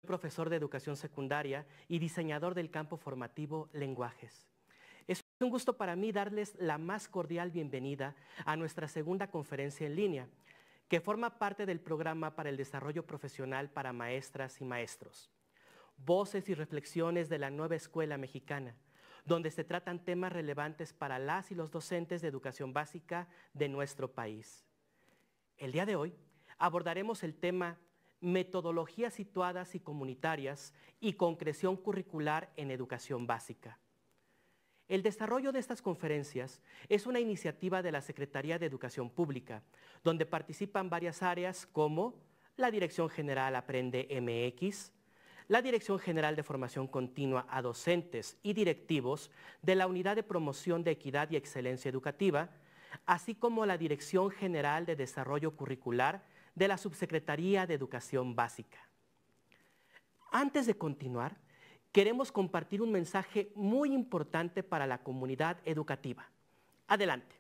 Profesor de educación secundaria y diseñador del campo formativo Lenguajes. Es un gusto para mí darles la más cordial bienvenida a nuestra segunda conferencia en línea, que forma parte del programa para el desarrollo profesional para maestras y maestros. Voces y reflexiones de la nueva escuela mexicana, donde se tratan temas relevantes para las y los docentes de educación básica de nuestro país. El día de hoy abordaremos el tema metodologías situadas y comunitarias y concreción curricular en educación básica. El desarrollo de estas conferencias es una iniciativa de la Secretaría de Educación Pública, donde participan varias áreas como la Dirección General Aprende MX, la Dirección General de Formación Continua a Docentes y Directivos de la Unidad de Promoción de Equidad y Excelencia Educativa, así como la Dirección General de Desarrollo Curricular de la Subsecretaría de Educación Básica. Antes de continuar, queremos compartir un mensaje muy importante para la comunidad educativa. Adelante.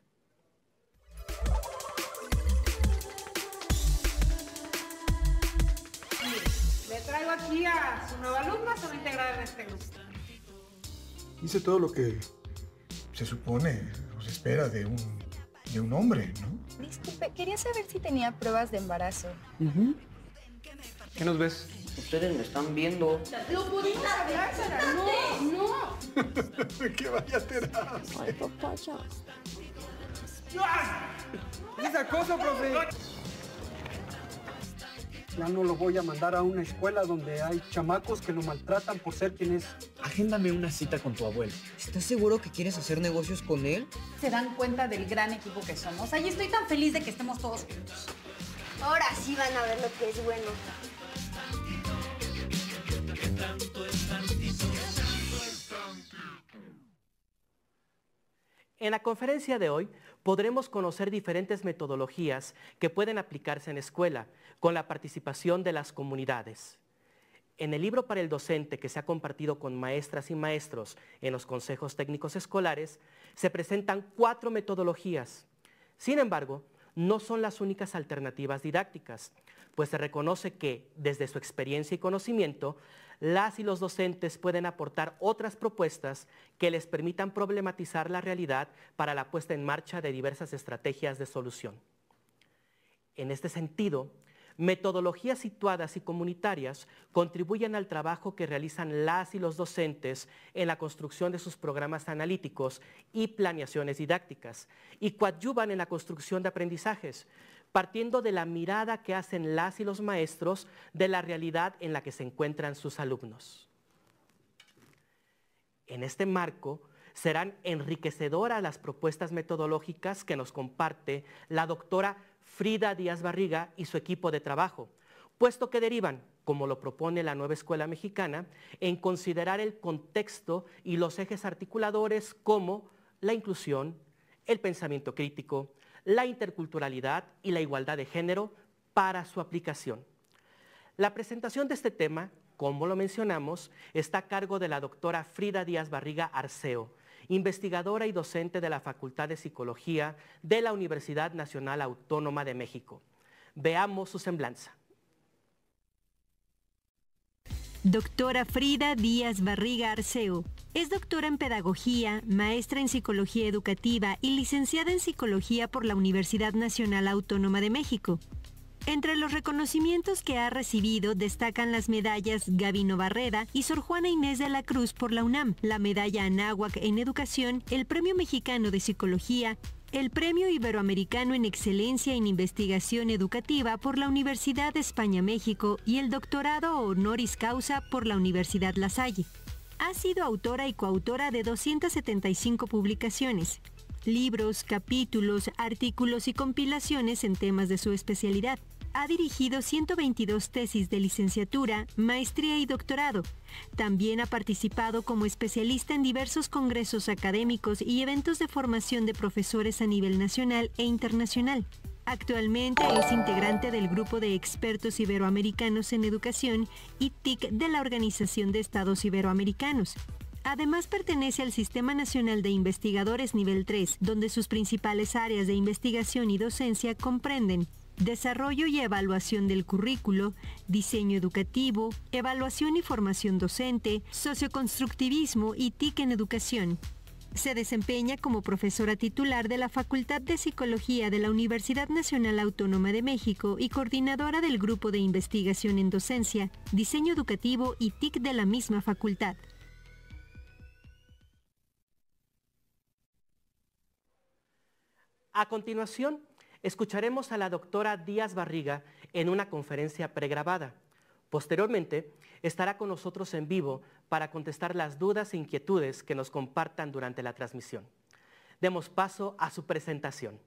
Le traigo aquí a su nueva alumna, se va a integrar en este grupo. Hice todo lo que se supone o se espera de un hombre, ¿no? Disculpe, quería saber si tenía pruebas de embarazo. ¿Qué nos ves? Ustedes me están viendo. Lo pudimos hablar, Sara. No. ¡Que vaya a terapia! Ay, papacha. ¿Qué es acoso, profe? Ya no lo voy a mandar a una escuela donde hay chamacos que lo maltratan por ser quien es. Agéndame una cita con tu abuelo. ¿Estás seguro que quieres hacer negocios con él? Se dan cuenta del gran equipo que somos. Ay, estoy tan feliz de que estemos todos juntos. Ahora sí van a ver lo que es bueno. En la conferencia de hoy podremos conocer diferentes metodologías que pueden aplicarse en escuela con la participación de las comunidades. En el libro para el docente que se ha compartido con maestras y maestros en los consejos técnicos escolares, se presentan 4 metodologías. Sin embargo, no son las únicas alternativas didácticas, pues se reconoce que, desde su experiencia y conocimiento, las y los docentes pueden aportar otras propuestas que les permitan problematizar la realidad para la puesta en marcha de diversas estrategias de solución. En este sentido, metodologías situadas y comunitarias contribuyen al trabajo que realizan las y los docentes en la construcción de sus programas analíticos y planeaciones didácticas y coadyuvan en la construcción de aprendizajes, partiendo de la mirada que hacen las y los maestros de la realidad en la que se encuentran sus alumnos. En este marco, serán enriquecedoras las propuestas metodológicas que nos comparte la doctora Frida Díaz Barriga y su equipo de trabajo, puesto que derivan, como lo propone la nueva escuela mexicana, en considerar el contexto y los ejes articuladores como la inclusión, el pensamiento crítico, la interculturalidad y la igualdad de género para su aplicación. La presentación de este tema, como lo mencionamos, está a cargo de la doctora Frida Díaz Barriga Arceo, investigadora y docente de la Facultad de Psicología de la Universidad Nacional Autónoma de México. Veamos su semblanza. Doctora Frida Díaz Barriga Arceo. Es doctora en Pedagogía, maestra en Psicología Educativa y licenciada en Psicología por la Universidad Nacional Autónoma de México. Entre los reconocimientos que ha recibido destacan las medallas Gabino Barreda y Sor Juana Inés de la Cruz por la UNAM, la medalla Anáhuac en Educación, el Premio Mexicano de Psicología, el Premio Iberoamericano en Excelencia en Investigación Educativa por la Universidad de España-México y el doctorado honoris causa por la Universidad La Salle. Ha sido autora y coautora de 275 publicaciones, libros, capítulos, artículos y compilaciones en temas de su especialidad. Ha dirigido 122 tesis de licenciatura, maestría y doctorado. También ha participado como especialista en diversos congresos académicos y eventos de formación de profesores a nivel nacional e internacional. Actualmente es integrante del Grupo de Expertos Iberoamericanos en Educación y TIC de la Organización de Estados Iberoamericanos. Además pertenece al Sistema Nacional de Investigadores Nivel 3, donde sus principales áreas de investigación y docencia comprenden desarrollo y evaluación del currículo, diseño educativo, evaluación y formación docente, socioconstructivismo y TIC en educación. Se desempeña como profesora titular de la Facultad de Psicología de la Universidad Nacional Autónoma de México y coordinadora del Grupo de Investigación en Docencia, Diseño Educativo y TIC de la misma facultad. A continuación, escucharemos a la doctora Díaz Barriga en una conferencia pregrabada. Posteriormente, estará con nosotros en vivo para contestar las dudas e inquietudes que nos compartan durante la transmisión. Demos paso a su presentación.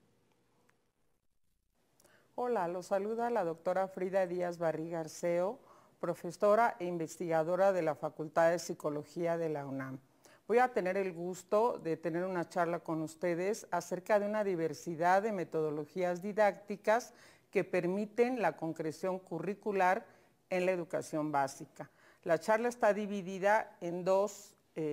Hola, los saluda la doctora Frida Díaz Barriga Arceo, profesora e investigadora de la Facultad de Psicología de la UNAM. Voy a tener el gusto de tener una charla con ustedes acerca de una diversidad de metodologías didácticas que permiten la concreción curricular en la educación básica. La charla está dividida en dos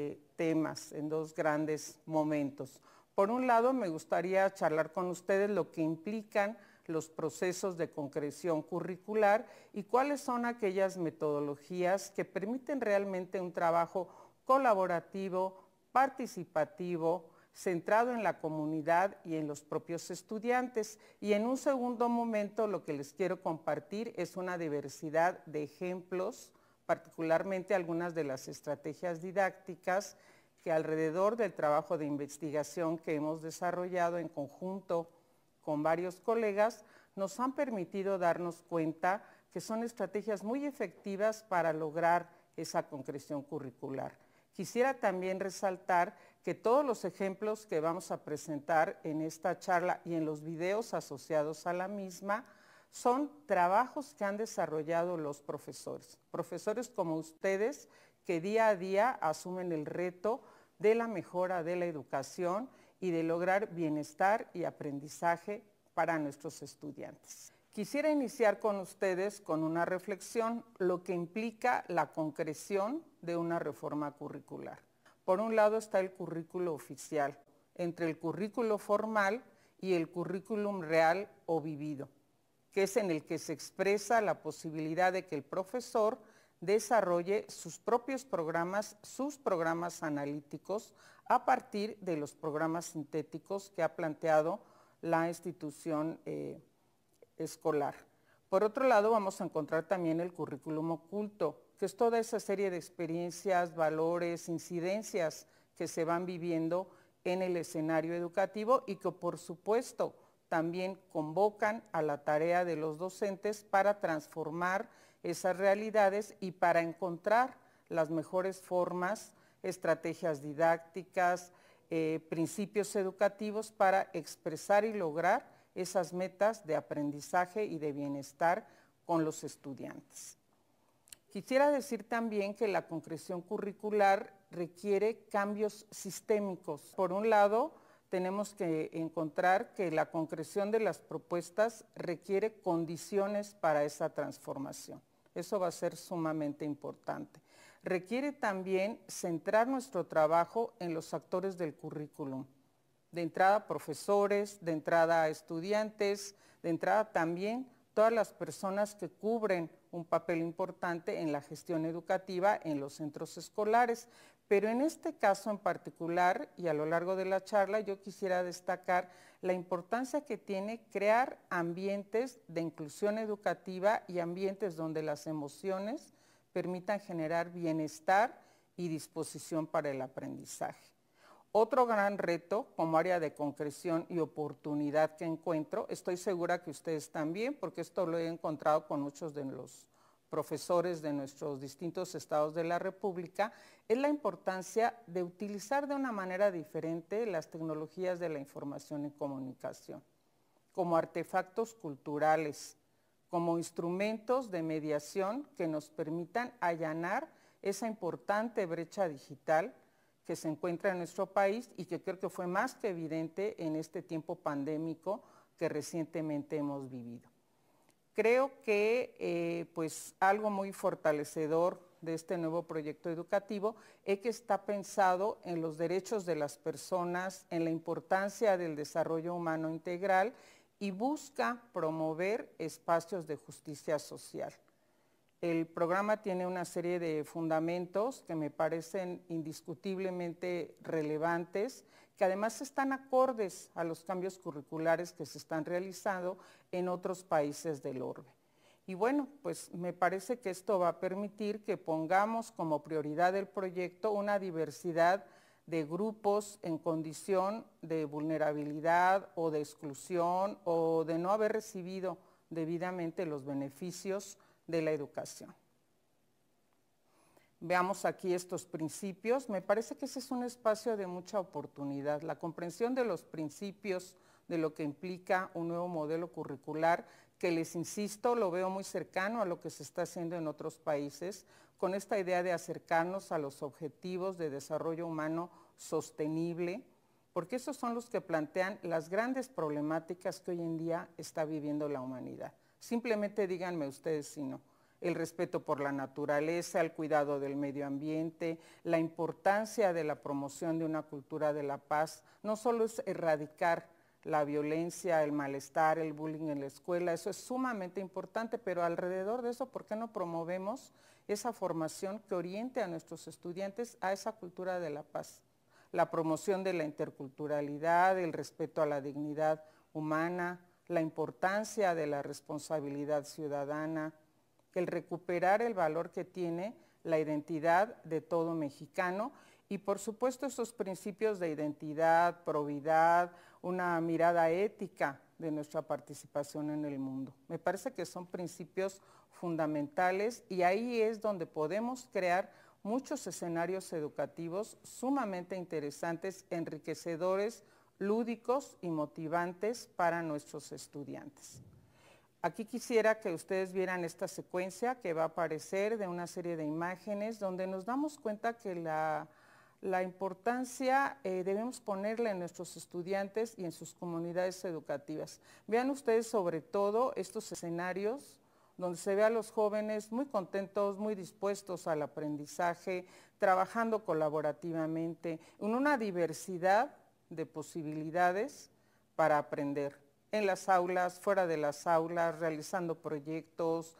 temas, en dos grandes momentos. Por un lado, me gustaría charlar con ustedes lo que implican los procesos de concreción curricular y cuáles son aquellas metodologías que permiten realmente un trabajo colaborativo, participativo, centrado en la comunidad y en los propios estudiantes. Y en un segundo momento lo que les quiero compartir es una diversidad de ejemplos, particularmente algunas de las estrategias didácticas que alrededor del trabajo de investigación que hemos desarrollado en conjunto con varios colegas, nos han permitido darnos cuenta que son estrategias muy efectivas para lograr esa concreción curricular. Quisiera también resaltar que todos los ejemplos que vamos a presentar en esta charla y en los videos asociados a la misma son trabajos que han desarrollado los profesores. Profesores como ustedes que día a día asumen el reto de la mejora de la educación y de lograr bienestar y aprendizaje para nuestros estudiantes. Quisiera iniciar con ustedes con una reflexión, lo que implica la concreción de una reforma curricular. Por un lado está el currículo oficial, entre el currículo formal y el currículum real o vivido, que es en el que se expresa la posibilidad de que el profesor desarrolle sus propios programas, sus programas analíticos, a partir de los programas sintéticos que ha planteado la institución escolar. Por otro lado, vamos a encontrar también el currículum oculto, que es toda esa serie de experiencias, valores, incidencias que se van viviendo en el escenario educativo y que, por supuesto, también convocan a la tarea de los docentes para transformar esas realidades y para encontrar las mejores formas, estrategias didácticas, principios educativos para expresar y lograr esas metas de aprendizaje y de bienestar con los estudiantes. Quisiera decir también que la concreción curricular requiere cambios sistémicos. Por un lado, tenemos que encontrar que la concreción de las propuestas requiere condiciones para esa transformación. Eso va a ser sumamente importante. Requiere también centrar nuestro trabajo en los actores del currículum. De entrada profesores, de entrada estudiantes, de entrada también todas las personas que cubren un papel importante en la gestión educativa en los centros escolares. Pero en este caso en particular, y a lo largo de la charla, yo quisiera destacar la importancia que tiene crear ambientes de inclusión educativa y ambientes donde las emociones permitan generar bienestar y disposición para el aprendizaje. Otro gran reto como área de concreción y oportunidad que encuentro, estoy segura que ustedes también, porque esto lo he encontrado con muchos de los profesores de nuestros distintos estados de la República, es la importancia de utilizar de una manera diferente las tecnologías de la información y comunicación, como artefactos culturales, como instrumentos de mediación que nos permitan allanar esa importante brecha digital que se encuentra en nuestro país y que creo que fue más que evidente en este tiempo pandémico que recientemente hemos vivido. Creo que pues algo muy fortalecedor de este nuevo proyecto educativo es que está pensado en los derechos de las personas, en la importancia del desarrollo humano integral y busca promover espacios de justicia social. El programa tiene una serie de fundamentos que me parecen indiscutiblemente relevantes, que además están acordes a los cambios curriculares que se están realizando en otros países del orbe. Y bueno, pues me parece que esto va a permitir que pongamos como prioridad del proyecto una diversidad de grupos en condición de vulnerabilidad o de exclusión o de no haber recibido debidamente los beneficios de la educación. Veamos aquí estos principios. Me parece que ese es un espacio de mucha oportunidad. La comprensión de los principios de lo que implica un nuevo modelo curricular, que les insisto, lo veo muy cercano a lo que se está haciendo en otros países, con esta idea de acercarnos a los objetivos de desarrollo humano sostenible, porque esos son los que plantean las grandes problemáticas que hoy en día está viviendo la humanidad. Simplemente díganme ustedes si no. El respeto por la naturaleza, el cuidado del medio ambiente, la importancia de la promoción de una cultura de la paz, no solo es erradicar la violencia, el malestar, el bullying en la escuela, eso es sumamente importante, pero alrededor de eso, ¿por qué no promovemos esa formación que oriente a nuestros estudiantes a esa cultura de la paz? La promoción de la interculturalidad, el respeto a la dignidad humana, la importancia de la responsabilidad ciudadana, el recuperar el valor que tiene la identidad de todo mexicano y por supuesto esos principios de identidad, probidad, una mirada ética de nuestra participación en el mundo. Me parece que son principios fundamentales y ahí es donde podemos crear muchos escenarios educativos sumamente interesantes, enriquecedores, lúdicos y motivantes para nuestros estudiantes. Aquí quisiera que ustedes vieran esta secuencia que va a aparecer de una serie de imágenes donde nos damos cuenta que la importancia debemos ponerla en nuestros estudiantes y en sus comunidades educativas. Vean ustedes sobre todo estos escenarios donde se ve a los jóvenes muy contentos, muy dispuestos al aprendizaje, trabajando colaborativamente, en una diversidad de posibilidades para aprender, en las aulas, fuera de las aulas, realizando proyectos,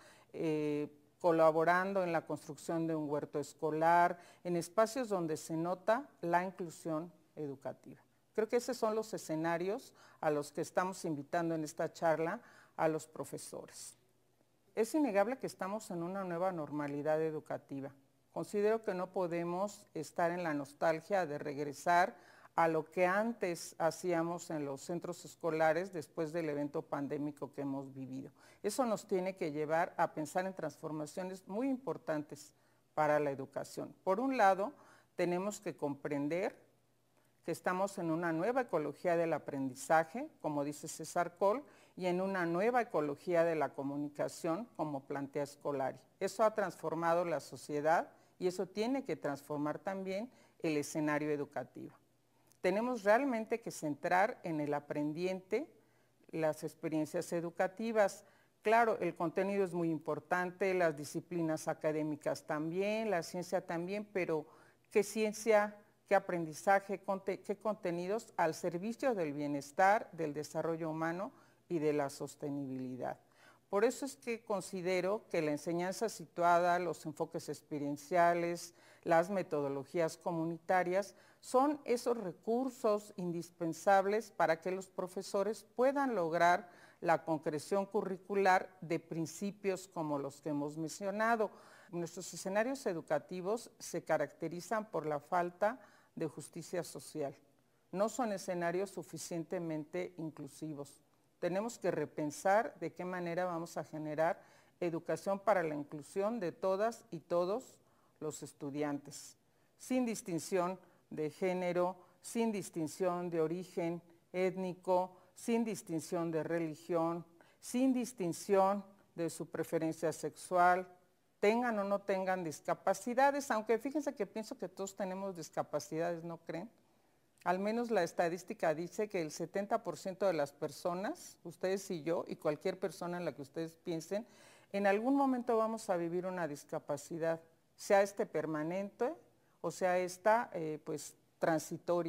colaborando en la construcción de un huerto escolar, en espacios donde se nota la inclusión educativa. Creo que esos son los escenarios a los que estamos invitando en esta charla a los profesores. Es innegable que estamos en una nueva normalidad educativa. Considero que no podemos estar en la nostalgia de regresar a lo que antes hacíamos en los centros escolares después del evento pandémico que hemos vivido. Eso nos tiene que llevar a pensar en transformaciones muy importantes para la educación. Por un lado, tenemos que comprender que estamos en una nueva ecología del aprendizaje, como dice César Coll, y en una nueva ecología de la comunicación, como plantea Scolari. Eso ha transformado la sociedad y eso tiene que transformar también el escenario educativo. Tenemos realmente que centrar en el aprendiente las experiencias educativas. Claro, el contenido es muy importante, las disciplinas académicas también, la ciencia también, pero ¿qué ciencia, qué aprendizaje, qué contenidos al servicio del bienestar, del desarrollo humano y de la sostenibilidad? Por eso es que considero que la enseñanza situada, los enfoques experienciales, las metodologías comunitarias son esos recursos indispensables para que los profesores puedan lograr la concreción curricular de principios como los que hemos mencionado. Nuestros escenarios educativos se caracterizan por la falta de justicia social. No son escenarios suficientemente inclusivos. Tenemos que repensar de qué manera vamos a generar educación para la inclusión de todas y todos los estudiantes, sin distinción de género, sin distinción de origen étnico, sin distinción de religión, sin distinción de su preferencia sexual, tengan o no tengan discapacidades, aunque fíjense que pienso que todos tenemos discapacidades, ¿no creen? Al menos la estadística dice que el 70% de las personas, ustedes y yo, y cualquier persona en la que ustedes piensen, en algún momento vamos a vivir una discapacidad, sea permanente o sea pues transitoria.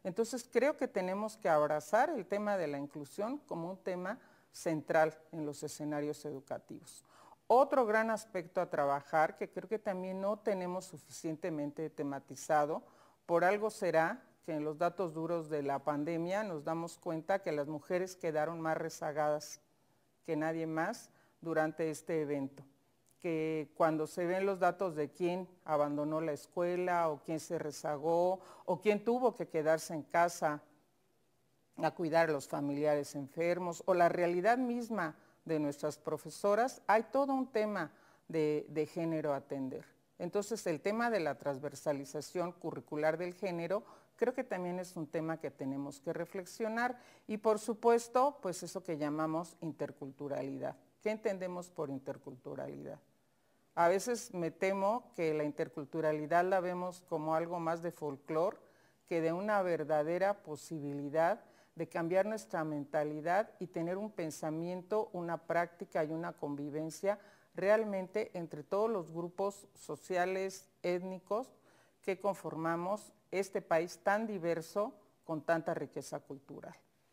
Entonces creo que tenemos que abrazar el tema de la inclusión como un tema central en los escenarios educativos. Otro gran aspecto a trabajar que creo que también no tenemos suficientemente tematizado, por algo será que en los datos duros de la pandemia nos damos cuenta que las mujeres quedaron más rezagadas que nadie más durante este evento, que cuando se ven los datos de quién abandonó la escuela o quién se rezagó o quién tuvo que quedarse en casa a cuidar a los familiares enfermos o la realidad misma de nuestras profesoras, hay todo un tema de género a atender. Entonces el tema de la transversalización curricular del género creo que también es un tema que tenemos que reflexionar y por supuesto pues eso que llamamos interculturalidad. ¿Qué entendemos por interculturalidad? A veces me temo que la interculturalidad la vemos como algo más de folclore que de una verdadera posibilidad de cambiar nuestra mentalidad y tener un pensamiento, una práctica y una convivencia realmente entre todos los grupos sociales, étnicos que conformamos este país tan diverso con tanta riqueza cultural.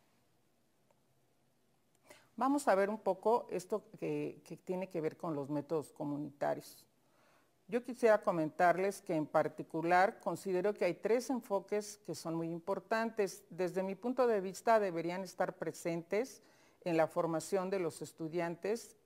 Vamos a ver un poco esto que tiene que ver con los métodos comunitarios. Yo quisiera comentarles que en particular considero que hay 3 enfoques que son muy importantes. Desde mi punto de vista deberían estar presentes en la formación de los estudiantes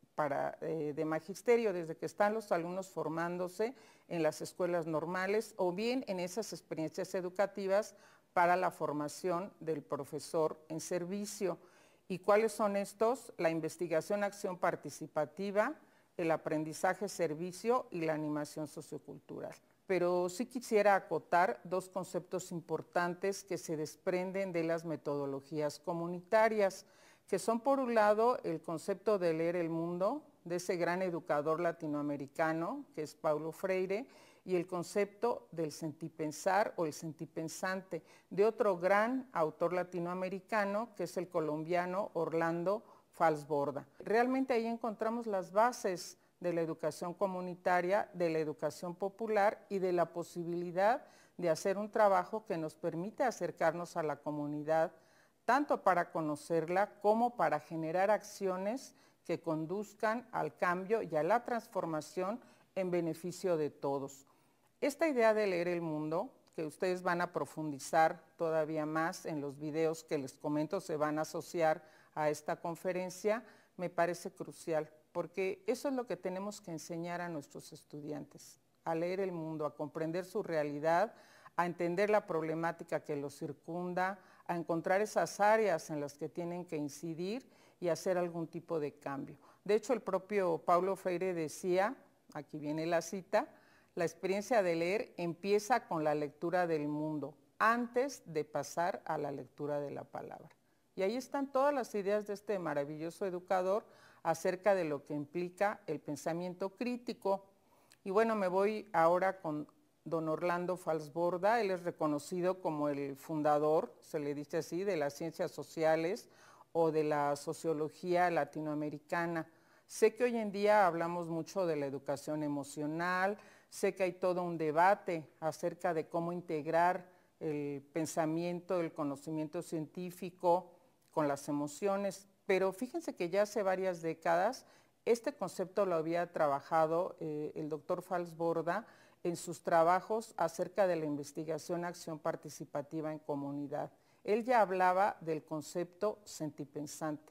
de magisterio, desde que están los alumnos formándose en las escuelas normales o bien en esas experiencias educativas para la formación del profesor en servicio. ¿Y cuáles son estos? La investigación, acción participativa, el aprendizaje-servicio y la animación sociocultural. Pero sí quisiera acotar 2 conceptos importantes que se desprenden de las metodologías comunitarias, que son por un lado el concepto de leer el mundo, de ese gran educador latinoamericano que es Paulo Freire, y el concepto del sentipensar o el sentipensante, de otro gran autor latinoamericano que es el colombiano Orlando Falsborda. Realmente ahí encontramos las bases de la educación comunitaria, de la educación popular y de la posibilidad de hacer un trabajo que nos permite acercarnos a la comunidad, tanto para conocerla como para generar acciones que conduzcan al cambio y a la transformación en beneficio de todos. Esta idea de leer el mundo, que ustedes van a profundizar todavía más en los videos que les comento, se van a asociar a esta conferencia, me parece crucial, porque eso es lo que tenemos que enseñar a nuestros estudiantes, a leer el mundo, a comprender su realidad, a entender la problemática que los circunda, a encontrar esas áreas en las que tienen que incidir y hacer algún tipo de cambio. De hecho, el propio Paulo Freire decía, aquí viene la cita, la experiencia de leer empieza con la lectura del mundo, antes de pasar a la lectura de la palabra. Y ahí están todas las ideas de este maravilloso educador acerca de lo que implica el pensamiento crítico. Y bueno, me voy ahora con don Orlando Falsborda. Él es reconocido como el fundador, se le dice así, de las ciencias sociales o de la sociología latinoamericana. Sé que hoy en día hablamos mucho de la educación emocional, sé que hay todo un debate acerca de cómo integrar el pensamiento, el conocimiento científico con las emociones, pero fíjense que ya hace varias décadas este concepto lo había trabajado el doctor Falsborda en sus trabajos acerca de la investigación acción participativa en comunidad. Él ya hablaba del concepto sentipensante,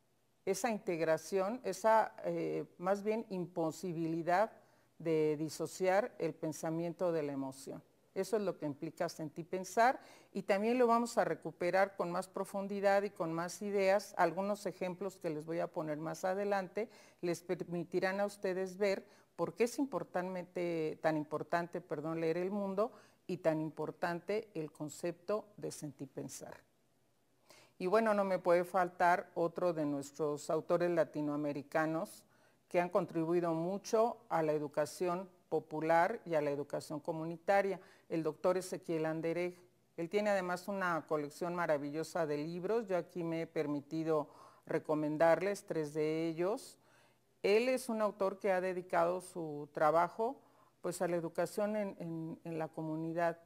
esa integración, esa más bien imposibilidad de disociar el pensamiento de la emoción. Eso es lo que implica sentipensar y también lo vamos a recuperar con más profundidad y con más ideas. Algunos ejemplos que les voy a poner más adelante les permitirán a ustedes ver por qué es tan importante leer el mundo y tan importante el concepto de sentipensar. Y bueno, no me puede faltar otro de nuestros autores latinoamericanos que han contribuido mucho a la educación popular y a la educación comunitaria, el doctor Ezequiel Anderegg. Él tiene además una colección maravillosa de libros, yo aquí me he permitido recomendarles 3 de ellos. Él es un autor que ha dedicado su trabajo pues, a la educación en la comunidad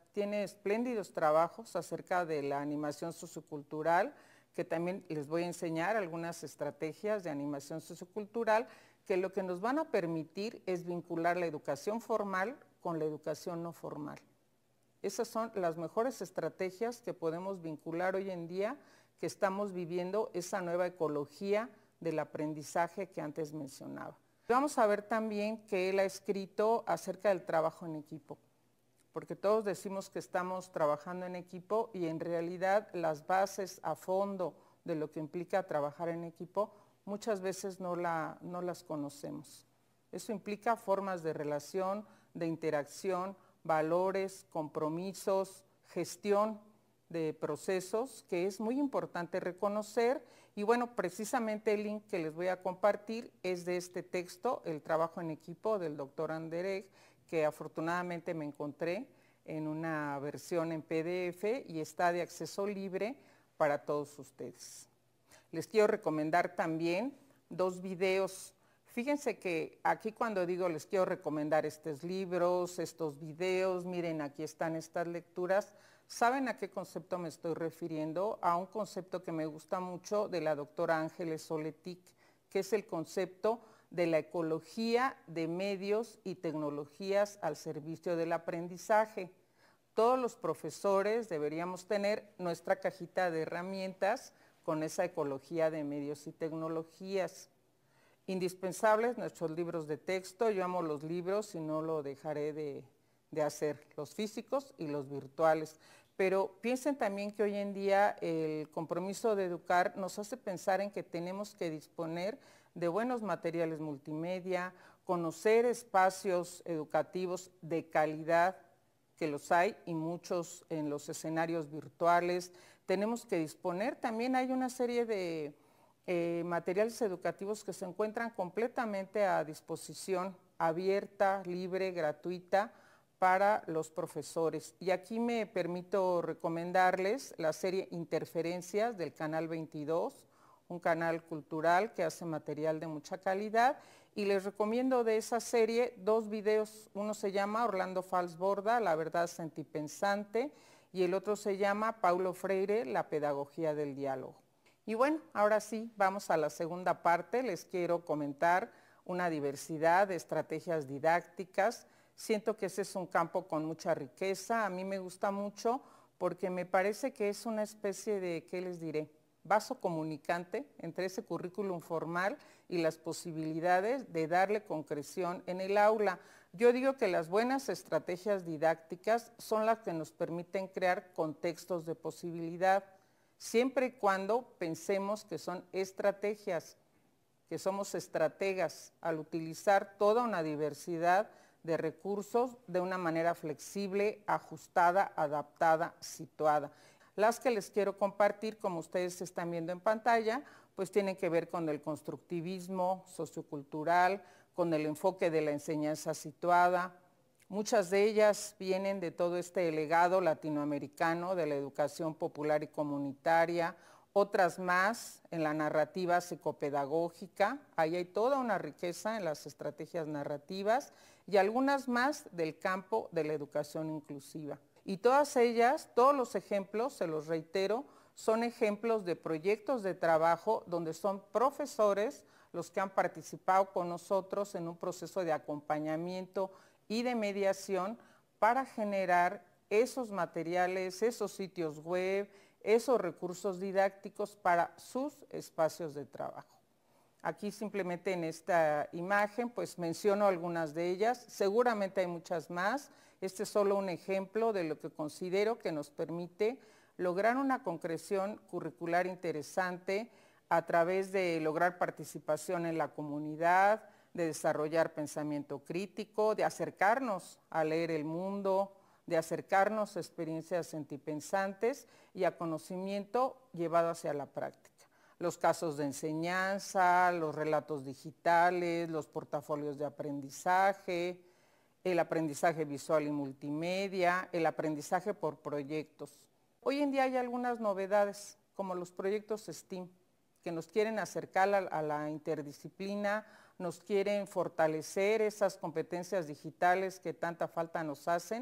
Tiene espléndidos trabajos acerca de la animación sociocultural, que también les voy a enseñar algunas estrategias de animación sociocultural que lo que nos van a permitir es vincular la educación formal con la educación no formal. Esas son las mejores estrategias que podemos vincular hoy en día, que estamos viviendo esa nueva ecología del aprendizaje que antes mencionaba. Vamos a ver también que él ha escrito acerca del trabajo en equipo, porque todos decimos que estamos trabajando en equipo y en realidad las bases a fondo de lo que implica trabajar en equipo muchas veces no las conocemos. Eso implica formas de relación, de interacción, valores, compromisos, gestión de procesos que es muy importante reconocer. Y bueno, precisamente el link que les voy a compartir es de este texto, El trabajo en equipo, del doctor Anderegg, que afortunadamente me encontré en una versión en PDF y está de acceso libre para todos ustedes. Les quiero recomendar también 2 videos. Fíjense que aquí cuando digo les quiero recomendar estos libros, estos videos, miren, aquí están estas lecturas. ¿Saben a qué concepto me estoy refiriendo? A un concepto que me gusta mucho de la doctora Ángeles Oletic, que es el concepto de la ecología de medios y tecnologías al servicio del aprendizaje. Todos los profesores deberíamos tener nuestra cajita de herramientas con esa ecología de medios y tecnologías. Indispensables nuestros libros de texto. Yo amo los libros y no lo dejaré de hacer, los físicos y los virtuales. Pero piensen también que hoy en día el compromiso de educar nos hace pensar en que tenemos que disponer de buenos materiales multimedia, conocer espacios educativos de calidad, que los hay y muchos en los escenarios virtuales. Tenemos que disponer, también hay una serie de materiales educativos que se encuentran completamente a disposición, abierta, libre, gratuita para los profesores. Y aquí me permito recomendarles la serie Interferencias del Canal 22, un canal cultural que hace material de mucha calidad, y les recomiendo de esa serie 2 videos. Uno se llama Orlando Falsborda, La verdad sentipensante, y el otro se llama Paulo Freire, La pedagogía del diálogo. Y bueno, ahora sí, vamos a la segunda parte. Les quiero comentar una diversidad de estrategias didácticas. Siento que ese es un campo con mucha riqueza. A mí me gusta mucho porque me parece que es una especie de, ¿qué les diré?, vaso comunicante entre ese currículum formal y las posibilidades de darle concreción en el aula. Yo digo que las buenas estrategias didácticas son las que nos permiten crear contextos de posibilidad, siempre y cuando pensemos que son estrategias, que somos estrategas al utilizar toda una diversidad de recursos de una manera flexible, ajustada, adaptada, situada. Las que les quiero compartir, como ustedes están viendo en pantalla, pues tienen que ver con el constructivismo sociocultural, con el enfoque de la enseñanza situada. Muchas de ellas vienen de todo este legado latinoamericano de la educación popular y comunitaria, otras más en la narrativa psicopedagógica. Ahí hay toda una riqueza en las estrategias narrativas y algunas más del campo de la educación inclusiva. Y todas ellas, todos los ejemplos, se los reitero, son ejemplos de proyectos de trabajo donde son profesores los que han participado con nosotros en un proceso de acompañamiento y de mediación para generar esos materiales, esos sitios web, esos recursos didácticos para sus espacios de trabajo. Aquí simplemente en esta imagen pues menciono algunas de ellas, seguramente hay muchas más. Este es solo un ejemplo de lo que considero que nos permite lograr una concreción curricular interesante a través de lograr participación en la comunidad, de desarrollar pensamiento crítico, de acercarnos a leer el mundo, de acercarnos a experiencias sentipensantes y a conocimiento llevado hacia la práctica. Los casos de enseñanza, los relatos digitales, los portafolios de aprendizaje, el aprendizaje visual y multimedia, el aprendizaje por proyectos. Hoy en día hay algunas novedades, como los proyectos STEAM, que nos quieren acercar a la interdisciplina, nos quieren fortalecer esas competencias digitales que tanta falta nos hacen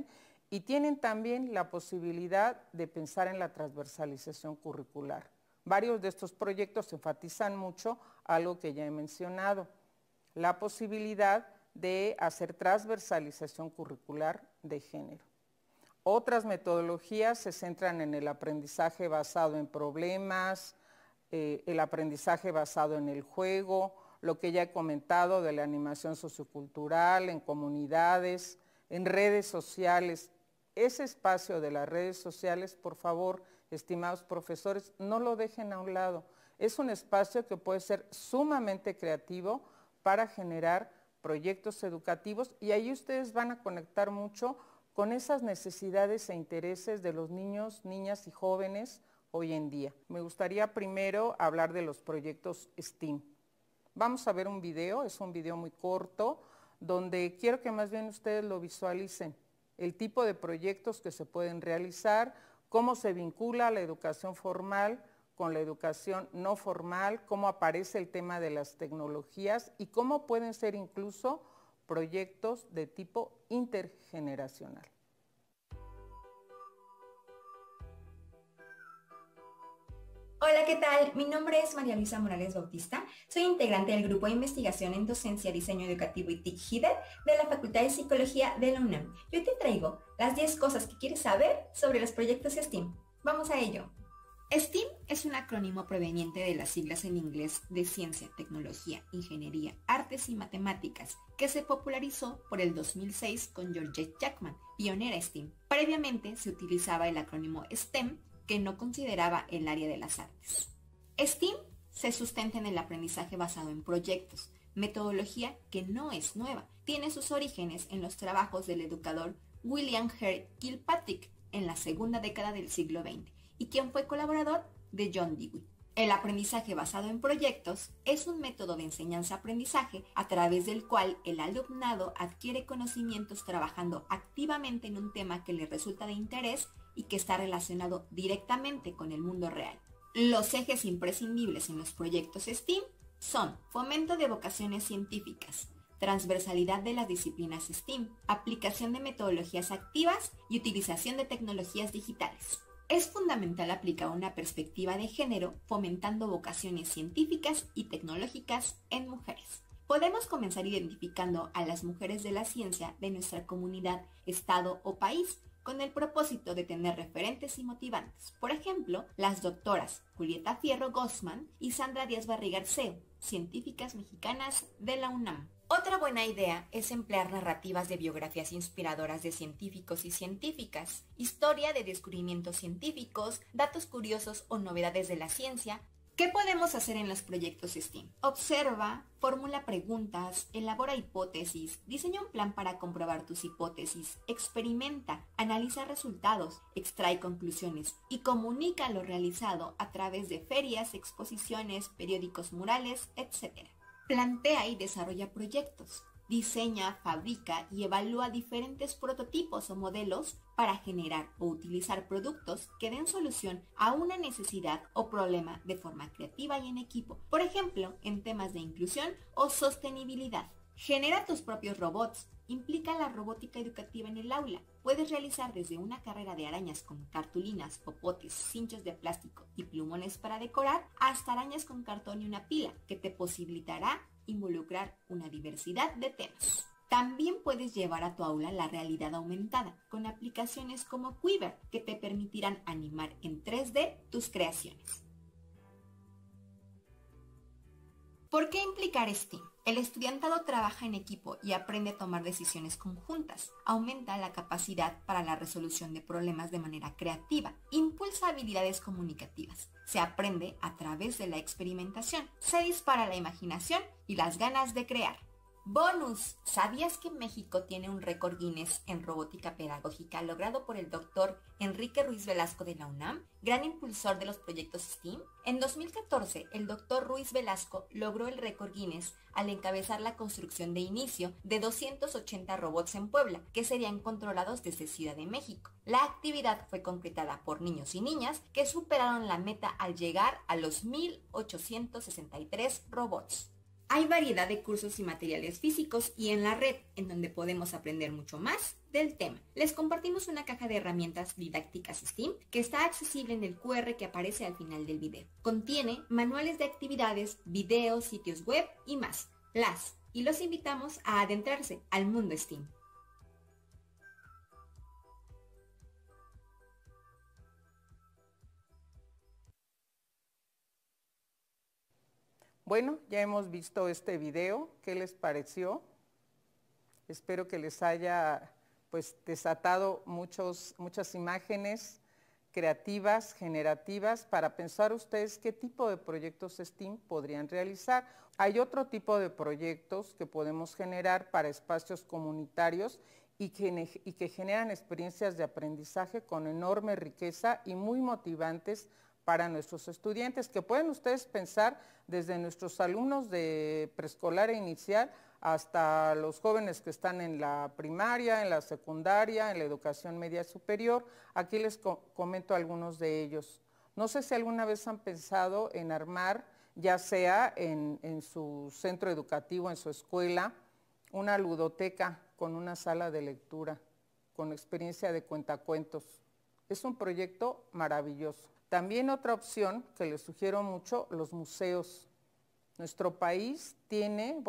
y tienen también la posibilidad de pensar en la transversalización curricular. Varios de estos proyectos enfatizan mucho algo que ya he mencionado, la posibilidad de hacer transversalización curricular de género. Otras metodologías se centran en el aprendizaje basado en problemas, el aprendizaje basado en el juego, lo que ya he comentado de la animación sociocultural, en comunidades, en redes sociales. Ese espacio de las redes sociales, por favor, estimados profesores, no lo dejen a un lado. Es un espacio que puede ser sumamente creativo para generar proyectos educativos y ahí ustedes van a conectar mucho con esas necesidades e intereses de los niños, niñas y jóvenes hoy en día. Me gustaría primero hablar de los proyectos STEAM. Vamos a ver un video, es un video muy corto, donde quiero que más bien ustedes lo visualicen, el tipo de proyectos que se pueden realizar, cómo se vincula la educación formal con la educación no formal, cómo aparece el tema de las tecnologías y cómo pueden ser incluso proyectos de tipo intergeneracional. Hola, ¿qué tal? Mi nombre es María Luisa Morales Bautista. Soy integrante del Grupo de Investigación en Docencia, Diseño Educativo y TIC HIDER de la Facultad de Psicología de la UNAM. Y hoy te traigo las 10 cosas que quieres saber sobre los proyectos STEAM. ¡Vamos a ello! STEAM es un acrónimo proveniente de las siglas en inglés de Ciencia, Tecnología, Ingeniería, Artes y Matemáticas, que se popularizó por el 2006 con Georgette Jackman, pionera STEAM. Previamente se utilizaba el acrónimo STEM, que no consideraba el área de las artes. STEAM se sustenta en el aprendizaje basado en proyectos, metodología que no es nueva. Tiene sus orígenes en los trabajos del educador William Hare Kilpatrick en la segunda década del siglo XX y quien fue colaborador de John Dewey. El aprendizaje basado en proyectos es un método de enseñanza-aprendizaje a través del cual el alumnado adquiere conocimientos trabajando activamente en un tema que le resulta de interés y que está relacionado directamente con el mundo real. Los ejes imprescindibles en los proyectos STEAM son fomento de vocaciones científicas, transversalidad de las disciplinas STEAM, aplicación de metodologías activas y utilización de tecnologías digitales. Es fundamental aplicar una perspectiva de género fomentando vocaciones científicas y tecnológicas en mujeres. Podemos comenzar identificando a las mujeres de la ciencia de nuestra comunidad, estado o país, con el propósito de tener referentes y motivantes. Por ejemplo, las doctoras Julieta Fierro Gossman y Sandra Díaz Barriga Arceo, científicas mexicanas de la UNAM. Otra buena idea es emplear narrativas de biografías inspiradoras de científicos y científicas, historia de descubrimientos científicos, datos curiosos o novedades de la ciencia. ¿Qué podemos hacer en los proyectos STEAM? Observa, formula preguntas, elabora hipótesis, diseña un plan para comprobar tus hipótesis, experimenta, analiza resultados, extrae conclusiones y comunica lo realizado a través de ferias, exposiciones, periódicos murales, etc. Plantea y desarrolla proyectos. Diseña, fabrica y evalúa diferentes prototipos o modelos para generar o utilizar productos que den solución a una necesidad o problema de forma creativa y en equipo. Por ejemplo, en temas de inclusión o sostenibilidad. Genera tus propios robots. Implica la robótica educativa en el aula. Puedes realizar desde una carrera de arañas con cartulinas, popotes, cinchos de plástico y plumones para decorar, hasta arañas con cartón y una pila, que te posibilitará involucrar una diversidad de temas. También puedes llevar a tu aula la realidad aumentada, con aplicaciones como Quiver, que te permitirán animar en 3D tus creaciones. ¿Por qué implicar STEAM? El estudiantado trabaja en equipo y aprende a tomar decisiones conjuntas, aumenta la capacidad para la resolución de problemas de manera creativa, impulsa habilidades comunicativas, se aprende a través de la experimentación, se dispara la imaginación y las ganas de crear. ¡Bonus! ¿Sabías que México tiene un récord Guinness en robótica pedagógica logrado por el doctor Enrique Ruiz Velasco de la UNAM, gran impulsor de los proyectos STEAM? En 2014, el doctor Ruiz Velasco logró el récord Guinness al encabezar la construcción de inicio de 280 robots en Puebla, que serían controlados desde Ciudad de México. La actividad fue concretada por niños y niñas que superaron la meta al llegar a los 1,863 robots. Hay variedad de cursos y materiales físicos y en la red, en donde podemos aprender mucho más del tema. Les compartimos una caja de herramientas didácticas STEAM que está accesible en el QR que aparece al final del video. Contiene manuales de actividades, videos, sitios web y más. Y los invitamos a adentrarse al mundo STEAM. Bueno, ya hemos visto este video. ¿Qué les pareció? Espero que les haya desatado muchas imágenes creativas, generativas, para pensar ustedes qué tipo de proyectos STEAM podrían realizar. Hay otro tipo de proyectos que podemos generar para espacios comunitarios y que generan experiencias de aprendizaje con enorme riqueza y muy motivantes para nuestros estudiantes, que pueden ustedes pensar desde nuestros alumnos de preescolar e inicial hasta los jóvenes que están en la primaria, en la secundaria, en la educación media superior. Aquí les comento algunos de ellos. No sé si alguna vez han pensado en armar, ya sea en su centro educativo, en su escuela, una ludoteca con una sala de lectura, con experiencia de cuentacuentos. Es un proyecto maravilloso. También otra opción que les sugiero mucho, los museos. Nuestro país tiene,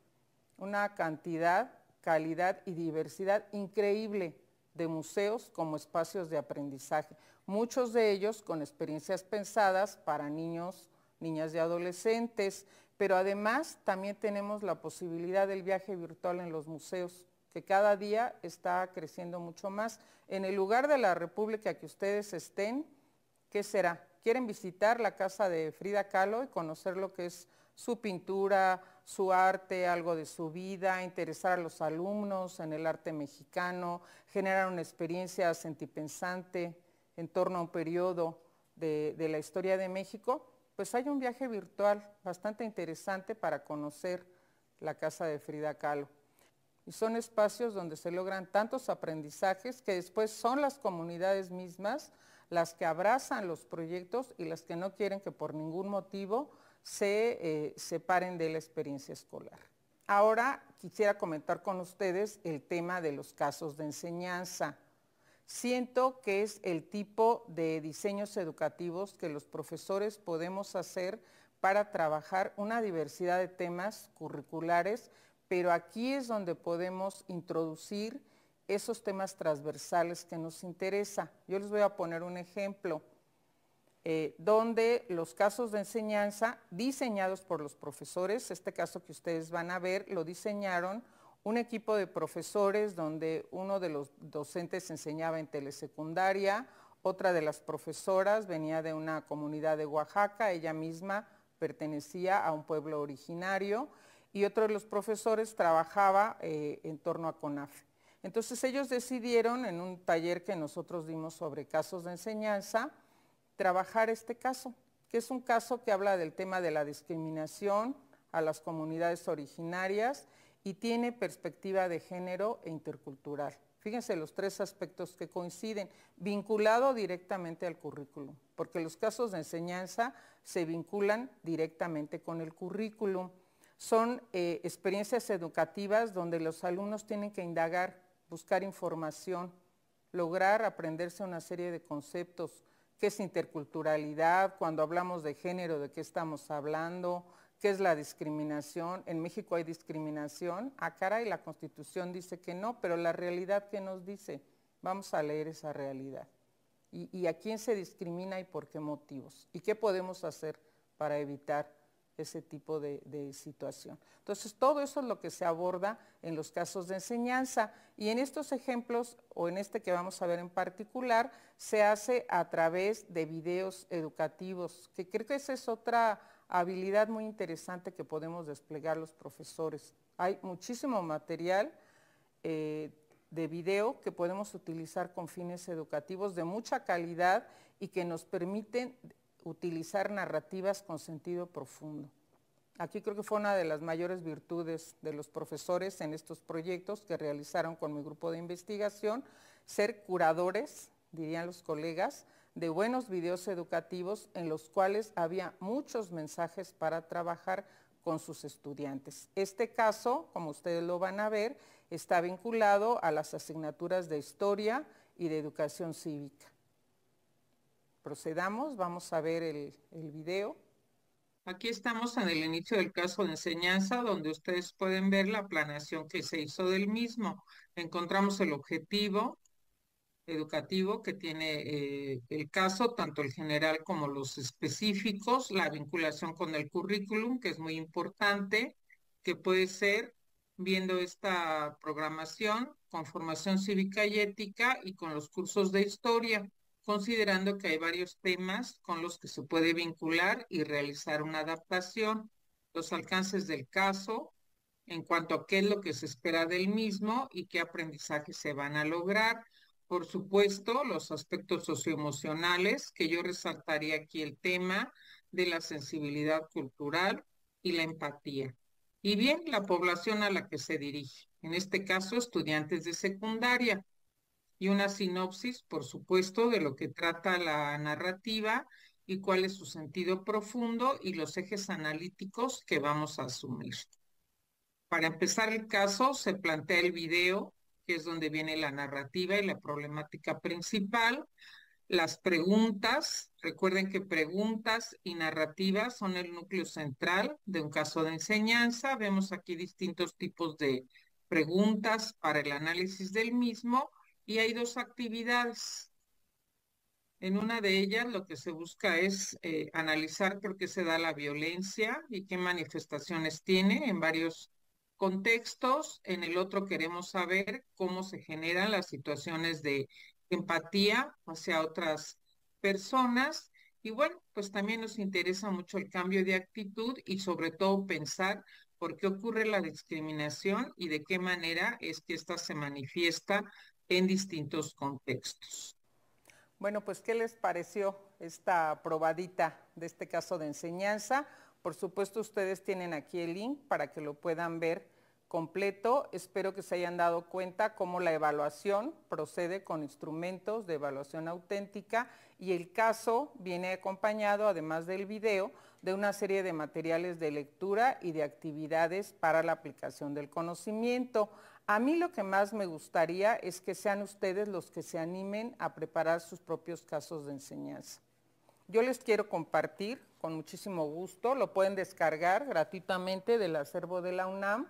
una cantidad, calidad y diversidad increíble de museos como espacios de aprendizaje. Muchos de ellos con experiencias pensadas para niños, niñas y adolescentes, pero además también tenemos la posibilidad del viaje virtual en los museos, que cada día está creciendo mucho más. En el lugar de la República que ustedes estén, ¿qué será? ¿Quieren visitar la casa de Frida Kahlo y conocer lo que es su pintura, su arte, algo de su vida, interesar a los alumnos en el arte mexicano, generar una experiencia sentipensante en torno a un periodo de la historia de México? Pues hay un viaje virtual bastante interesante para conocer la casa de Frida Kahlo. Y son espacios donde se logran tantos aprendizajes que después son las comunidades mismas las que abrazan los proyectos y las que no quieren que por ningún motivo se separen de la experiencia escolar. Ahora quisiera comentar con ustedes el tema de los casos de enseñanza. Siento que es el tipo de diseños educativos que los profesores podemos hacer para trabajar una diversidad de temas curriculares, pero aquí es donde podemos introducir esos temas transversales que nos interesa. Yo les voy a poner un ejemplo, donde los casos de enseñanza diseñados por los profesores, este caso que ustedes van a ver, lo diseñaron un equipo de profesores donde uno de los docentes enseñaba en telesecundaria, otra de las profesoras venía de una comunidad de Oaxaca, ella misma pertenecía a un pueblo originario, y otro de los profesores trabajaba en torno a CONAFE. Entonces ellos decidieron, en un taller que nosotros dimos sobre casos de enseñanza, trabajar este caso, que es un caso que habla del tema de la discriminación a las comunidades originarias y tiene perspectiva de género e intercultural. Fíjense los tres aspectos que coinciden, vinculado directamente al currículum, porque los casos de enseñanza se vinculan directamente con el currículum. Son experiencias educativas donde los alumnos tienen que indagar, buscar información, lograr aprenderse una serie de conceptos. ¿Qué es interculturalidad? Cuando hablamos de género, ¿de qué estamos hablando? ¿Qué es la discriminación? ¿En México hay discriminación? Ah, caray, la Constitución dice que no, pero la realidad, ¿qué nos dice? Vamos a leer esa realidad. ¿Y a quién se discrimina y por qué motivos? ¿Y qué podemos hacer para evitar ese tipo de situación? Entonces, todo eso es lo que se aborda en los casos de enseñanza. Y en estos ejemplos, o en este que vamos a ver en particular, se hace a través de videos educativos, que creo que esa es otra habilidad muy interesante que podemos desplegar los profesores. Hay muchísimo material de video que podemos utilizar con fines educativos de mucha calidad y que nos permiten utilizar narrativas con sentido profundo. Aquí creo que fue una de las mayores virtudes de los profesores en estos proyectos que realizaron con mi grupo de investigación, ser curadores, dirían los colegas, de buenos videos educativos en los cuales había muchos mensajes para trabajar con sus estudiantes. Este caso, como ustedes lo van a ver, está vinculado a las asignaturas de Historia y de Educación Cívica. Procedamos, vamos a ver el video. Aquí estamos en el inicio del caso de enseñanza, donde ustedes pueden ver la planeación que se hizo del mismo. Encontramos el objetivo educativo que tiene el caso, tanto el general como los específicos, la vinculación con el currículum, que es muy importante, que puede ser viendo esta programación con formación cívica y ética y con los cursos de historia, considerando que hay varios temas con los que se puede vincular y realizar una adaptación, los alcances del caso, en cuanto a qué es lo que se espera del mismo y qué aprendizajes se van a lograr. Por supuesto, los aspectos socioemocionales, que yo resaltaría aquí el tema de la sensibilidad cultural y la empatía. Y bien, la población a la que se dirige, en este caso estudiantes de secundaria, y una sinopsis, por supuesto, de lo que trata la narrativa y cuál es su sentido profundo y los ejes analíticos que vamos a asumir. Para empezar el caso, se plantea el video, que es donde viene la narrativa y la problemática principal. Las preguntas, recuerden que preguntas y narrativas son el núcleo central de un caso de enseñanza. Vemos aquí distintos tipos de preguntas para el análisis del mismo y hay dos actividades. En una de ellas lo que se busca es analizar por qué se da la violencia y qué manifestaciones tiene en varios contextos. En el otro queremos saber cómo se generan las situaciones de empatía hacia otras personas. Y bueno, pues también nos interesa mucho el cambio de actitud y sobre todo pensar por qué ocurre la discriminación y de qué manera es que ésta se manifiesta en distintos contextos. Bueno, pues ¿qué les pareció esta probadita de este caso de enseñanza? Por supuesto, ustedes tienen aquí el link para que lo puedan ver completo. Espero que se hayan dado cuenta cómo la evaluación procede con instrumentos de evaluación auténtica y el caso viene acompañado, además del video, de una serie de materiales de lectura y de actividades para la aplicación del conocimiento. A mí lo que más me gustaría es que sean ustedes los que se animen a preparar sus propios casos de enseñanza. Yo les quiero compartir con muchísimo gusto, lo pueden descargar gratuitamente del acervo de la UNAM,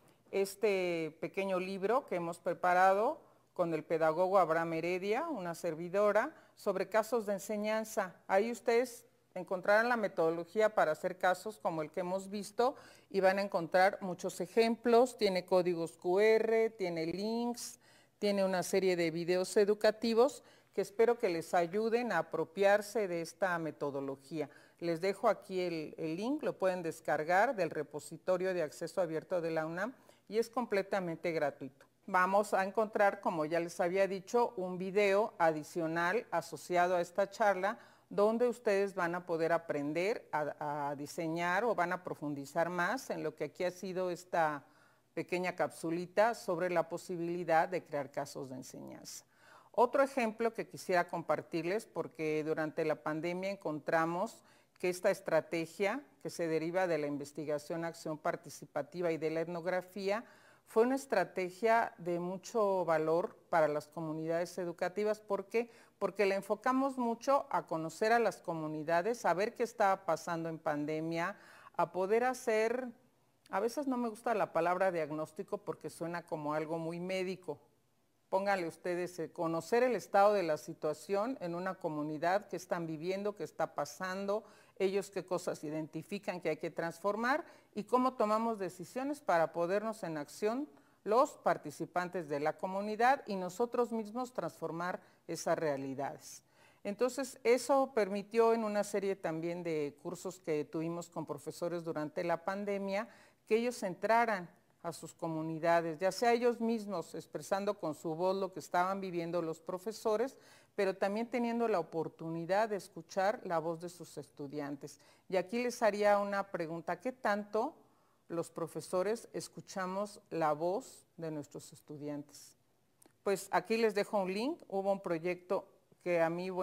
este pequeño libro que hemos preparado con el pedagogo Abraham Heredia, una servidora, sobre casos de enseñanza. Ahí ustedes encontrarán la metodología para hacer casos como el que hemos visto y van a encontrar muchos ejemplos, tiene códigos QR, tiene links, tiene una serie de videos educativos que espero que les ayuden a apropiarse de esta metodología. Les dejo aquí el link, lo pueden descargar del repositorio de acceso abierto de la UNAM y es completamente gratuito. Vamos a encontrar, como ya les había dicho, un video adicional asociado a esta charla donde ustedes van a poder aprender a diseñar o van a profundizar más en lo que aquí ha sido esta pequeña capsulita sobre la posibilidad de crear casos de enseñanza. Otro ejemplo que quisiera compartirles, porque durante la pandemia encontramos que esta estrategia que se deriva de la investigación, acción participativa y de la etnografía fue una estrategia de mucho valor para las comunidades educativas. ¿Por qué? Porque le enfocamos mucho a conocer a las comunidades, a ver qué estaba pasando en pandemia, a poder hacer, a veces no me gusta la palabra diagnóstico porque suena como algo muy médico. Pónganle ustedes conocer el estado de la situación en una comunidad, qué están viviendo, qué está pasando, ellos qué cosas identifican que hay que transformar y cómo tomamos decisiones para podernos en acción los participantes de la comunidad y nosotros mismos transformar esas realidades. Entonces, eso permitió en una serie también de cursos que tuvimos con profesores durante la pandemia, que ellos entraran a sus comunidades, ya sea ellos mismos expresando con su voz lo que estaban viviendo los profesores, pero también teniendo la oportunidad de escuchar la voz de sus estudiantes. Y aquí les haría una pregunta, ¿qué tanto los profesores escuchamos la voz de nuestros estudiantes? Pues aquí les dejo un link, hubo un proyecto que a mí, bueno,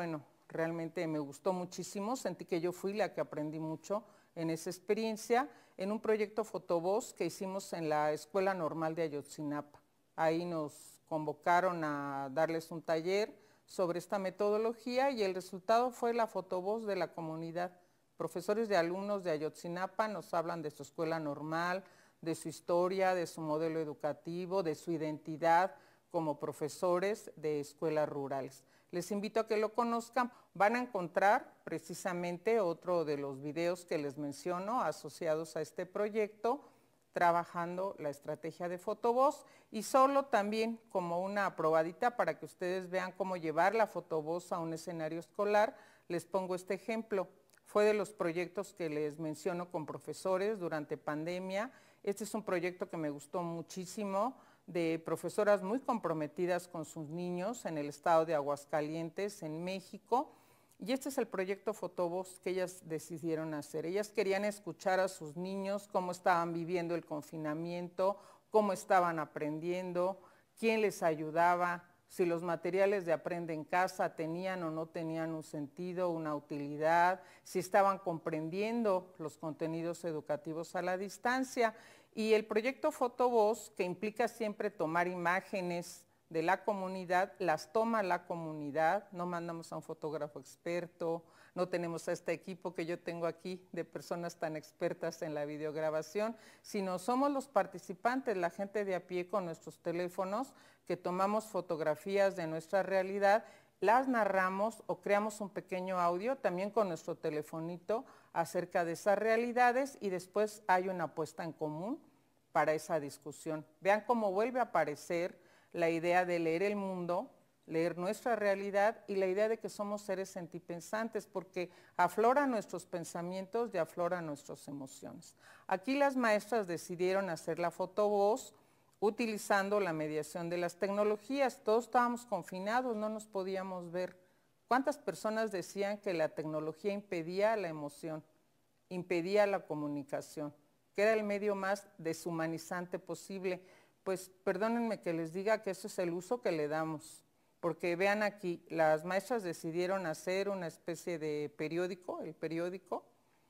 Realmente me gustó muchísimo, sentí que yo fui la que aprendí mucho en esa experiencia, en un proyecto Fotovoz que hicimos en la Escuela Normal de Ayotzinapa. Ahí nos convocaron a darles un taller sobre esta metodología y el resultado fue la fotovoz de la comunidad. Profesores de alumnos de Ayotzinapa nos hablan de su escuela normal, de su historia, de su modelo educativo, de su identidad como profesores de escuelas rurales. Les invito a que lo conozcan. Van a encontrar precisamente otro de los videos que les menciono asociados a este proyecto, trabajando la estrategia de fotovoz, y solo también como una probadita para que ustedes vean cómo llevar la fotovoz a un escenario escolar, les pongo este ejemplo. Fue de los proyectos que les menciono con profesores durante pandemia. Este es un proyecto que me gustó muchísimo, de profesoras muy comprometidas con sus niños en el estado de Aguascalientes, en México. Y este es el proyecto Fotovoz que ellas decidieron hacer. Ellas querían escuchar a sus niños, cómo estaban viviendo el confinamiento, cómo estaban aprendiendo, quién les ayudaba, si los materiales de Aprende en Casa tenían o no tenían un sentido, una utilidad, si estaban comprendiendo los contenidos educativos a la distancia. Y el proyecto Fotovoz, que implica siempre tomar imágenes de la comunidad, las toma la comunidad, no mandamos a un fotógrafo experto, no tenemos a este equipo que yo tengo aquí de personas tan expertas en la videograbación, sino somos los participantes, la gente de a pie con nuestros teléfonos, que tomamos fotografías de nuestra realidad, las narramos o creamos un pequeño audio también con nuestro telefonito acerca de esas realidades y después hay una puesta en común para esa discusión. Vean cómo vuelve a aparecer la idea de leer el mundo, leer nuestra realidad y la idea de que somos seres sentipensantes, porque afloran nuestros pensamientos y afloran nuestras emociones. Aquí las maestras decidieron hacer la fotovoz utilizando la mediación de las tecnologías. Todos estábamos confinados, no nos podíamos ver. ¿Cuántas personas decían que la tecnología impedía la emoción, impedía la comunicación, que era el medio más deshumanizante posible? Pues perdónenme que les diga que eso es el uso que le damos, porque vean aquí, las maestras decidieron hacer una especie de periódico, el periódico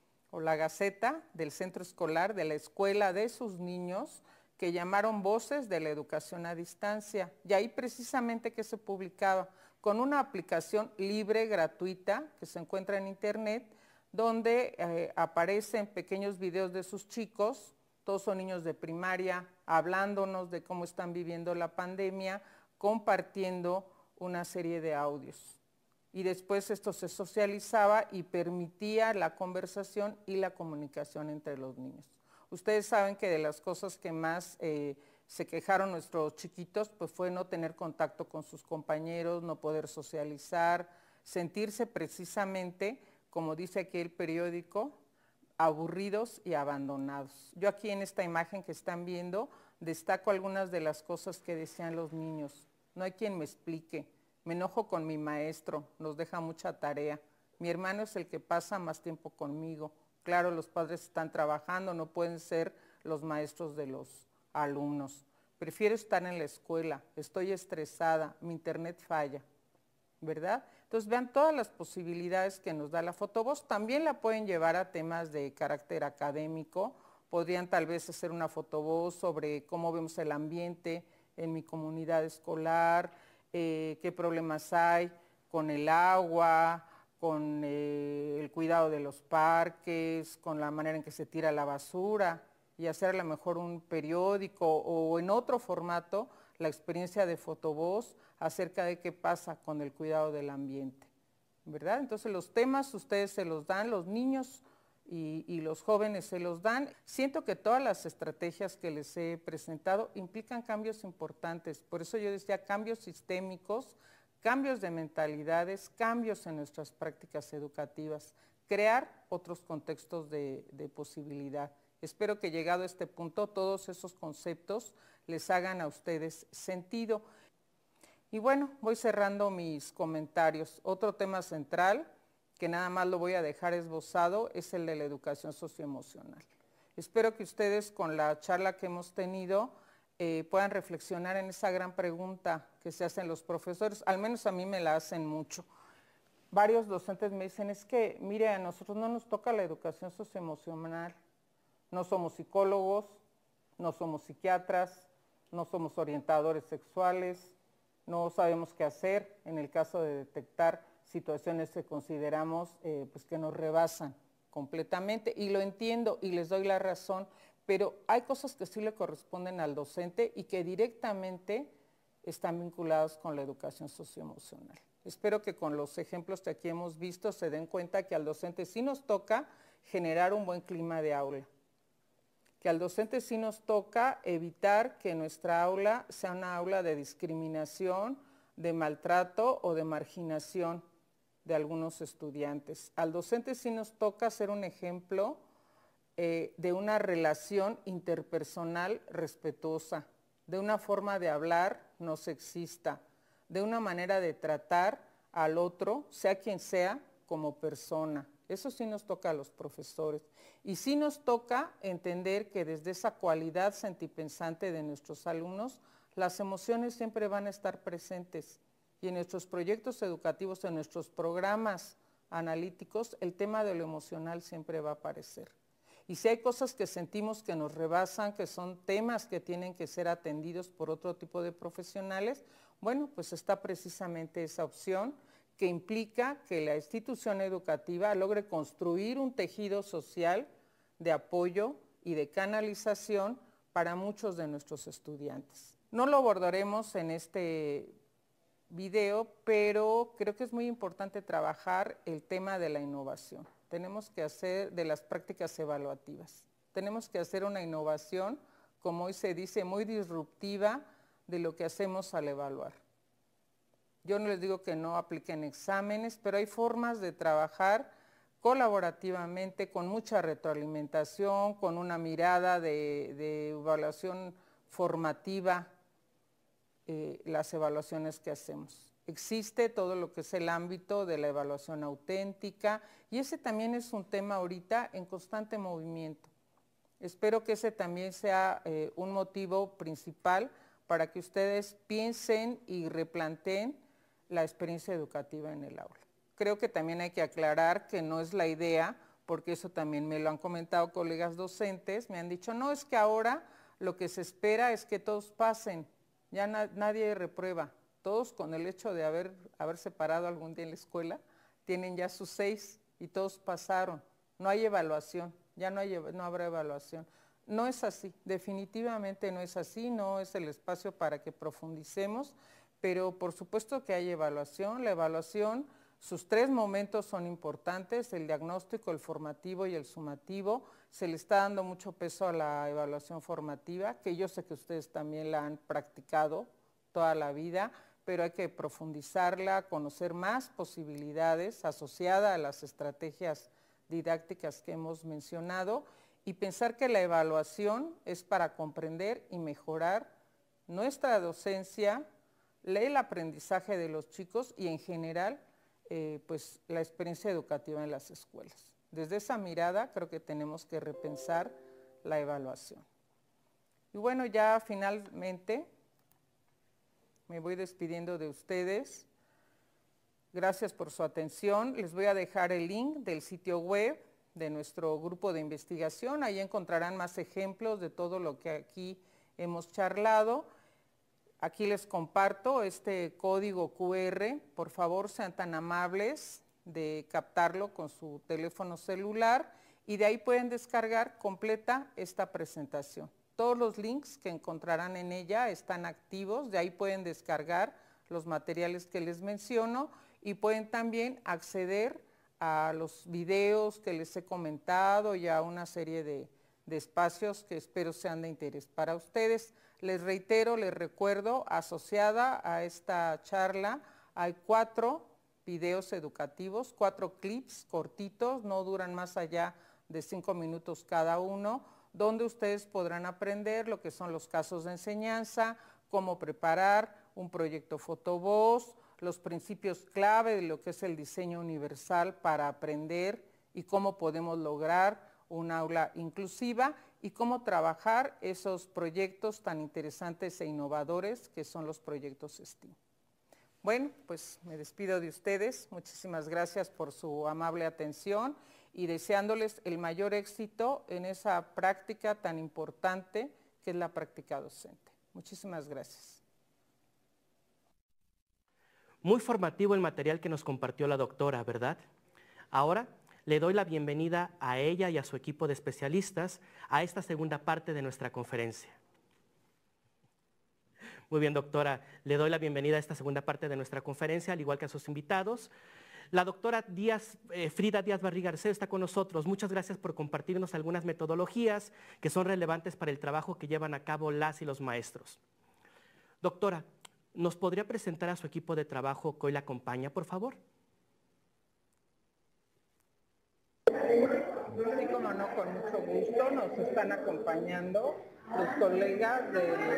o la gaceta del centro escolar, de la escuela de sus niños, que llamaron Voces de la Educación a Distancia, y ahí precisamente que se publicaba con una aplicación libre, gratuita, que se encuentra en internet, donde aparecen pequeños videos de sus chicos, todos son niños de primaria, hablándonos de cómo están viviendo la pandemia, compartiendo una serie de audios. Y después esto se socializaba y permitía la conversación y la comunicación entre los niños. Ustedes saben que de las cosas que más se quejaron nuestros chiquitos, pues fue no tener contacto con sus compañeros, no poder socializar, sentirse precisamente, como dice aquí el periódico, aburridos y abandonados. Yo aquí en esta imagen que están viendo destaco algunas de las cosas que decían los niños. No hay quien me explique, me enojo con mi maestro, nos deja mucha tarea. Mi hermano es el que pasa más tiempo conmigo. Claro, los padres están trabajando, no pueden ser los maestros de los alumnos. Prefiero estar en la escuela, estoy estresada, mi internet falla, ¿verdad? Entonces vean todas las posibilidades que nos da la fotovoz. También la pueden llevar a temas de carácter académico. Podrían tal vez hacer una fotovoz sobre cómo vemos el ambiente en mi comunidad escolar, qué problemas hay con el agua, con el cuidado de los parques, con la manera en que se tira la basura, y hacer a lo mejor un periódico o en otro formato la experiencia de fotovoz acerca de qué pasa con el cuidado del ambiente, ¿verdad? Entonces los temas ustedes se los dan, los niños y los jóvenes se los dan. Siento que todas las estrategias que les he presentado implican cambios importantes, por eso yo decía cambios sistémicos, cambios de mentalidades, cambios en nuestras prácticas educativas, crear otros contextos de posibilidad. Espero que llegado a este punto todos esos conceptos les hagan a ustedes sentido. Y bueno, voy cerrando mis comentarios. Otro tema central, que nada más lo voy a dejar esbozado, es el de la educación socioemocional. Espero que ustedes con la charla que hemos tenido puedan reflexionar en esa gran pregunta que se hacen los profesores, al menos a mí me la hacen mucho. varios docentes me dicen, es que, mire, a nosotros no nos toca la educación socioemocional, no somos psicólogos, no somos psiquiatras, no somos orientadores sexuales, no sabemos qué hacer en el caso de detectar situaciones que consideramos pues que nos rebasan completamente, y lo entiendo y les doy la razón, pero hay cosas que sí le corresponden al docente y que directamente están vinculados con la educación socioemocional. Espero que con los ejemplos que aquí hemos visto se den cuenta que al docente sí nos toca generar un buen clima de aula, que al docente sí nos toca evitar que nuestra aula sea una aula de discriminación, de maltrato o de marginación de algunos estudiantes. Al docente sí nos toca ser un ejemplo de una relación interpersonal respetuosa, de una forma de hablar no sexista, de una manera de tratar al otro, sea quien sea, como persona. Eso sí nos toca a los profesores. Y sí nos toca entender que desde esa cualidad sentipensante de nuestros alumnos, las emociones siempre van a estar presentes. Y en nuestros proyectos educativos, en nuestros programas analíticos, el tema de lo emocional siempre va a aparecer. Y si hay cosas que sentimos que nos rebasan, que son temas que tienen que ser atendidos por otro tipo de profesionales, bueno, pues está precisamente esa opción que implica que la institución educativa logre construir un tejido social de apoyo y de canalización para muchos de nuestros estudiantes. No lo abordaremos en este video, pero creo que es muy importante trabajar el tema de la innovación. Tenemos que hacer de las prácticas evaluativas. Tenemos que hacer una innovación, como hoy se dice, muy disruptiva de lo que hacemos al evaluar. Yo no les digo que no apliquen exámenes, pero hay formas de trabajar colaborativamente, con mucha retroalimentación, con una mirada de evaluación formativa, las evaluaciones que hacemos. Existe todo lo que es el ámbito de la evaluación auténtica y ese también es un tema ahorita en constante movimiento. Espero que ese también sea un motivo principal para que ustedes piensen y replanteen la experiencia educativa en el aula. Creo que también hay que aclarar que no es la idea, porque eso también me lo han comentado colegas docentes, me han dicho, no, es que ahora lo que se espera es que todos pasen, ya nadie reprueba. Todos con el hecho de haberse parado algún día en la escuela, tienen ya sus 6 y todos pasaron. No hay evaluación, ya no habrá evaluación. No es así, definitivamente no es así, no es el espacio para que profundicemos, pero por supuesto que hay evaluación. La evaluación, sus 3 momentos son importantes, el diagnóstico, el formativo y el sumativo. Se le está dando mucho peso a la evaluación formativa, que yo sé que ustedes también la han practicado toda la vida, pero hay que profundizarla, conocer más posibilidades asociadas a las estrategias didácticas que hemos mencionado y pensar que la evaluación es para comprender y mejorar nuestra docencia, el aprendizaje de los chicos y en general pues la experiencia educativa en las escuelas. Desde esa mirada creo que tenemos que repensar la evaluación. Y bueno, ya finalmente me voy despidiendo de ustedes. Gracias por su atención. Les voy a dejar el link del sitio web de nuestro grupo de investigación. Ahí encontrarán más ejemplos de todo lo que aquí hemos charlado. Aquí les comparto este código QR. Por favor, sean tan amables de captarlo con su teléfono celular y de ahí pueden descargar completa esta presentación. Todos los links que encontrarán en ella están activos, de ahí pueden descargar los materiales que les menciono y pueden también acceder a los videos que les he comentado y a una serie de espacios que espero sean de interés para ustedes. Les reitero, les recuerdo, asociada a esta charla hay 4 videos educativos, 4 clips cortitos, no duran más allá de 5 minutos cada uno, donde ustedes podrán aprender lo que son los casos de enseñanza, cómo preparar un proyecto fotovoz, los principios clave de lo que es el diseño universal para aprender y cómo podemos lograr un aula inclusiva y cómo trabajar esos proyectos tan interesantes e innovadores que son los proyectos STEAM. Bueno, pues me despido de ustedes. Muchísimas gracias por su amable atención y deseándoles el mayor éxito en esa práctica tan importante que es la práctica docente. Muchísimas gracias. Muy formativo el material que nos compartió la doctora, ¿verdad? Ahora le doy la bienvenida a ella y a su equipo de especialistas a esta segunda parte de nuestra conferencia. Muy bien, doctora, le doy la bienvenida a esta segunda parte de nuestra conferencia, al igual que a sus invitados. La doctora Frida Díaz Barriga Arceo está con nosotros. Muchas gracias por compartirnos algunas metodologías que son relevantes para el trabajo que llevan a cabo las y los maestros. Doctora, ¿nos podría presentar a su equipo de trabajo que hoy la acompaña, por favor? Sí, como no, con mucho gusto. Nos están acompañando los colegas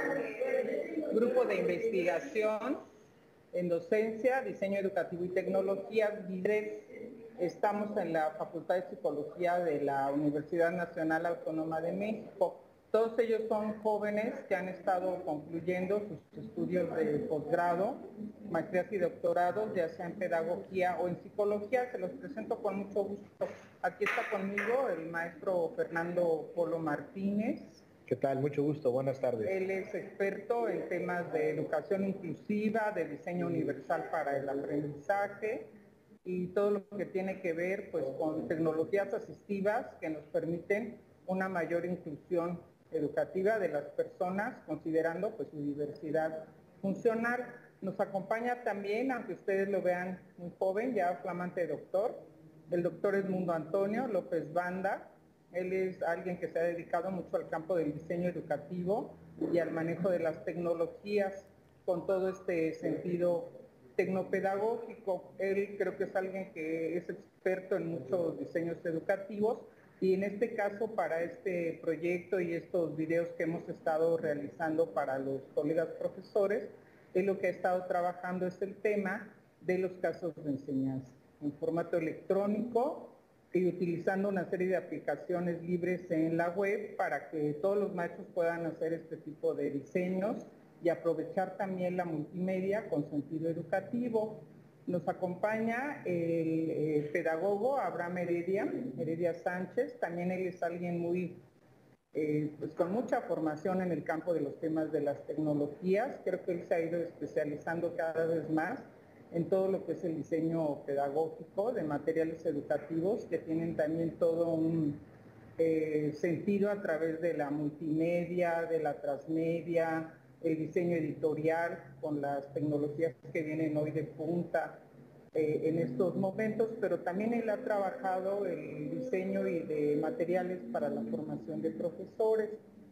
del Grupo de Investigación en Docencia, Diseño Educativo y Tecnología, GIDES. Estamos en la Facultad de Psicología de la Universidad Nacional Autónoma de México. Todos ellos son jóvenes que han estado concluyendo sus estudios de posgrado, maestrías y doctorados, ya sea en pedagogía o en psicología. Se los presento con mucho gusto. Aquí está conmigo el maestro Fernando Polo Martínez. ¿Qué tal? Mucho gusto. Buenas tardes. Él es experto en temas de educación inclusiva, de diseño universal para el aprendizaje y todo lo que tiene que ver pues, con tecnologías asistivas que nos permiten una mayor inclusión educativa de las personas, considerando pues, su diversidad funcional. Nos acompaña también, aunque ustedes lo vean muy joven, ya flamante doctor, el doctor Edmundo Antonio López Banda. Él es alguien que se ha dedicado mucho al campo del diseño educativo y al manejo de las tecnologías con todo este sentido tecnopedagógico. Él creo que es alguien que es experto en muchos diseños educativos y en este caso para este proyecto y estos videos que hemos estado realizando para los colegas profesores, él lo que ha estado trabajando es el tema de los casos de enseñanza en formato electrónico y utilizando una serie de aplicaciones libres en la web para que todos los maestros puedan hacer este tipo de diseños y aprovechar también la multimedia con sentido educativo. Nos acompaña el pedagogo Abraham Heredia Sánchez. También él es alguien muy, pues con mucha formación en el campo de los temas de las tecnologías. Creo que él se ha ido especializando cada vez más en todo lo que es el diseño pedagógico de materiales educativos que tienen también todo un sentido a través de la multimedia, de la transmedia, el diseño editorial con las tecnologías que vienen hoy de punta en estos momentos, pero también él ha trabajado el diseño y de materiales para la formación de profesores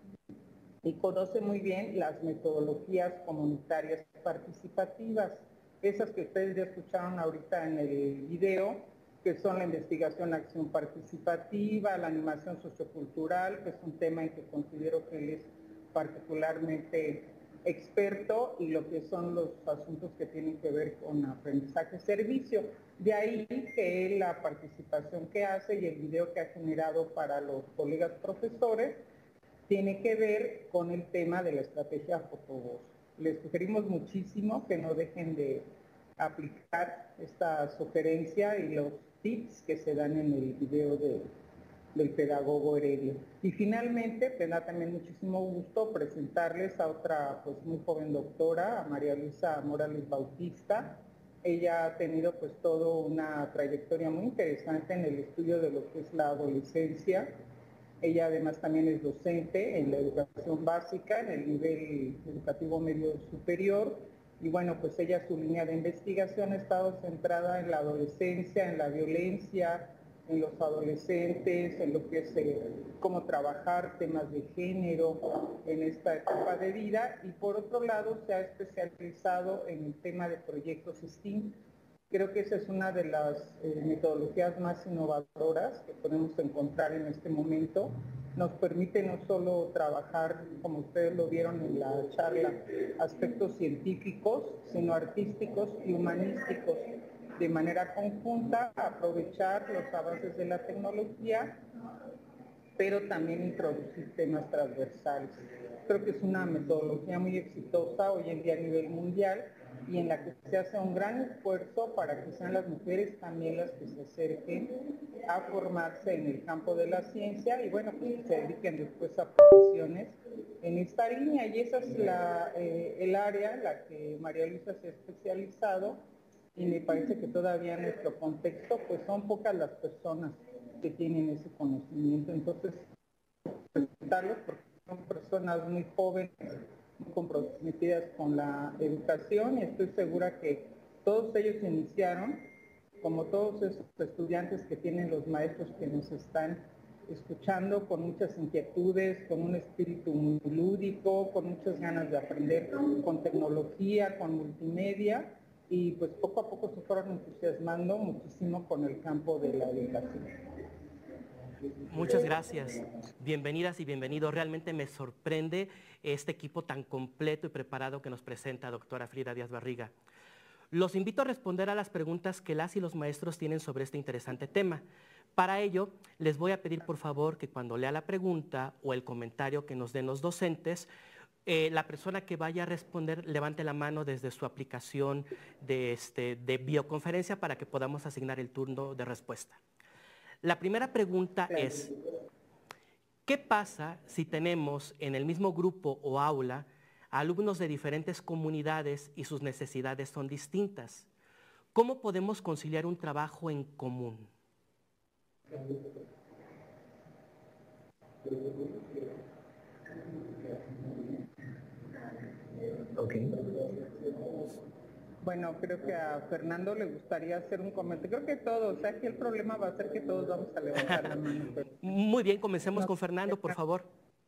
y conoce muy bien las metodologías comunitarias participativas, esas que ustedes ya escucharon ahorita en el video, que son la investigación, acción participativa, la animación sociocultural, que es un tema en que considero que él es particularmente experto, y lo que son los asuntos que tienen que ver con aprendizaje-servicio. De ahí que la participación que hace y el video que ha generado para los colegas profesores tiene que ver con el tema de la estrategia Fotovoz. Les sugerimos muchísimo que no dejen de aplicar esta sugerencia y los tips que se dan en el video del pedagogo Heredia. Y finalmente, me da también muchísimo gusto presentarles a otra pues muy joven doctora, a María Luisa Morales Bautista. Ella ha tenido pues toda una trayectoria muy interesante en el estudio de lo que es la adolescencia. Ella además también es docente en la educación básica, en el nivel educativo medio superior. Y bueno, pues ella, su línea de investigación ha estado centrada en la adolescencia, en la violencia, en los adolescentes, en lo que es cómo trabajar temas de género en esta etapa de vida. Y por otro lado, se ha especializado en el tema de proyectos STEAM. Creo que esa es una de las metodologías más innovadoras que podemos encontrar en este momento. Nos permite no solo trabajar, como ustedes lo vieron en la charla, aspectos científicos, sino artísticos y humanísticos. De manera conjunta, aprovechar los avances de la tecnología pero también introducir temas transversales. Creo que es una metodología muy exitosa hoy en día a nivel mundial y en la que se hace un gran esfuerzo para que sean las mujeres también las que se acerquen a formarse en el campo de la ciencia y bueno, pues se dediquen después a profesiones en esta línea, y esa es el área en la que María Luisa se ha especializado, y me parece que todavía en nuestro contexto pues son pocas las personas que tienen ese conocimiento. Entonces, presentarlos porque son personas muy jóvenes, muy comprometidas con la educación, y estoy segura que todos ellos iniciaron, como todos esos estudiantes que tienen los maestros que nos están escuchando, con muchas inquietudes, con un espíritu muy lúdico, con muchas ganas de aprender con tecnología, con multimedia, y pues poco a poco se fueron entusiasmando muchísimo con el campo de la educación. Muchas gracias. Bienvenidas y bienvenidos. Realmente me sorprende este equipo tan completo y preparado que nos presenta doctora Frida Díaz Barriga. Los invito a responder a las preguntas que las y los maestros tienen sobre este interesante tema. Para ello, les voy a pedir por favor que cuando lea la pregunta o el comentario que nos den los docentes, la persona que vaya a responder levante la mano desde su aplicación de videoconferencia para que podamos asignar el turno de respuesta. La primera pregunta es, ¿qué pasa si tenemos en el mismo grupo o aula alumnos de diferentes comunidades y sus necesidades son distintas? ¿Cómo podemos conciliar un trabajo en común? Okay. Bueno, creo que a Fernando le gustaría hacer un comentario. Creo que todos, o sea, aquí el problema va a ser que todos vamos a levantar la mano. Muy bien, comencemos con Fernando, por favor.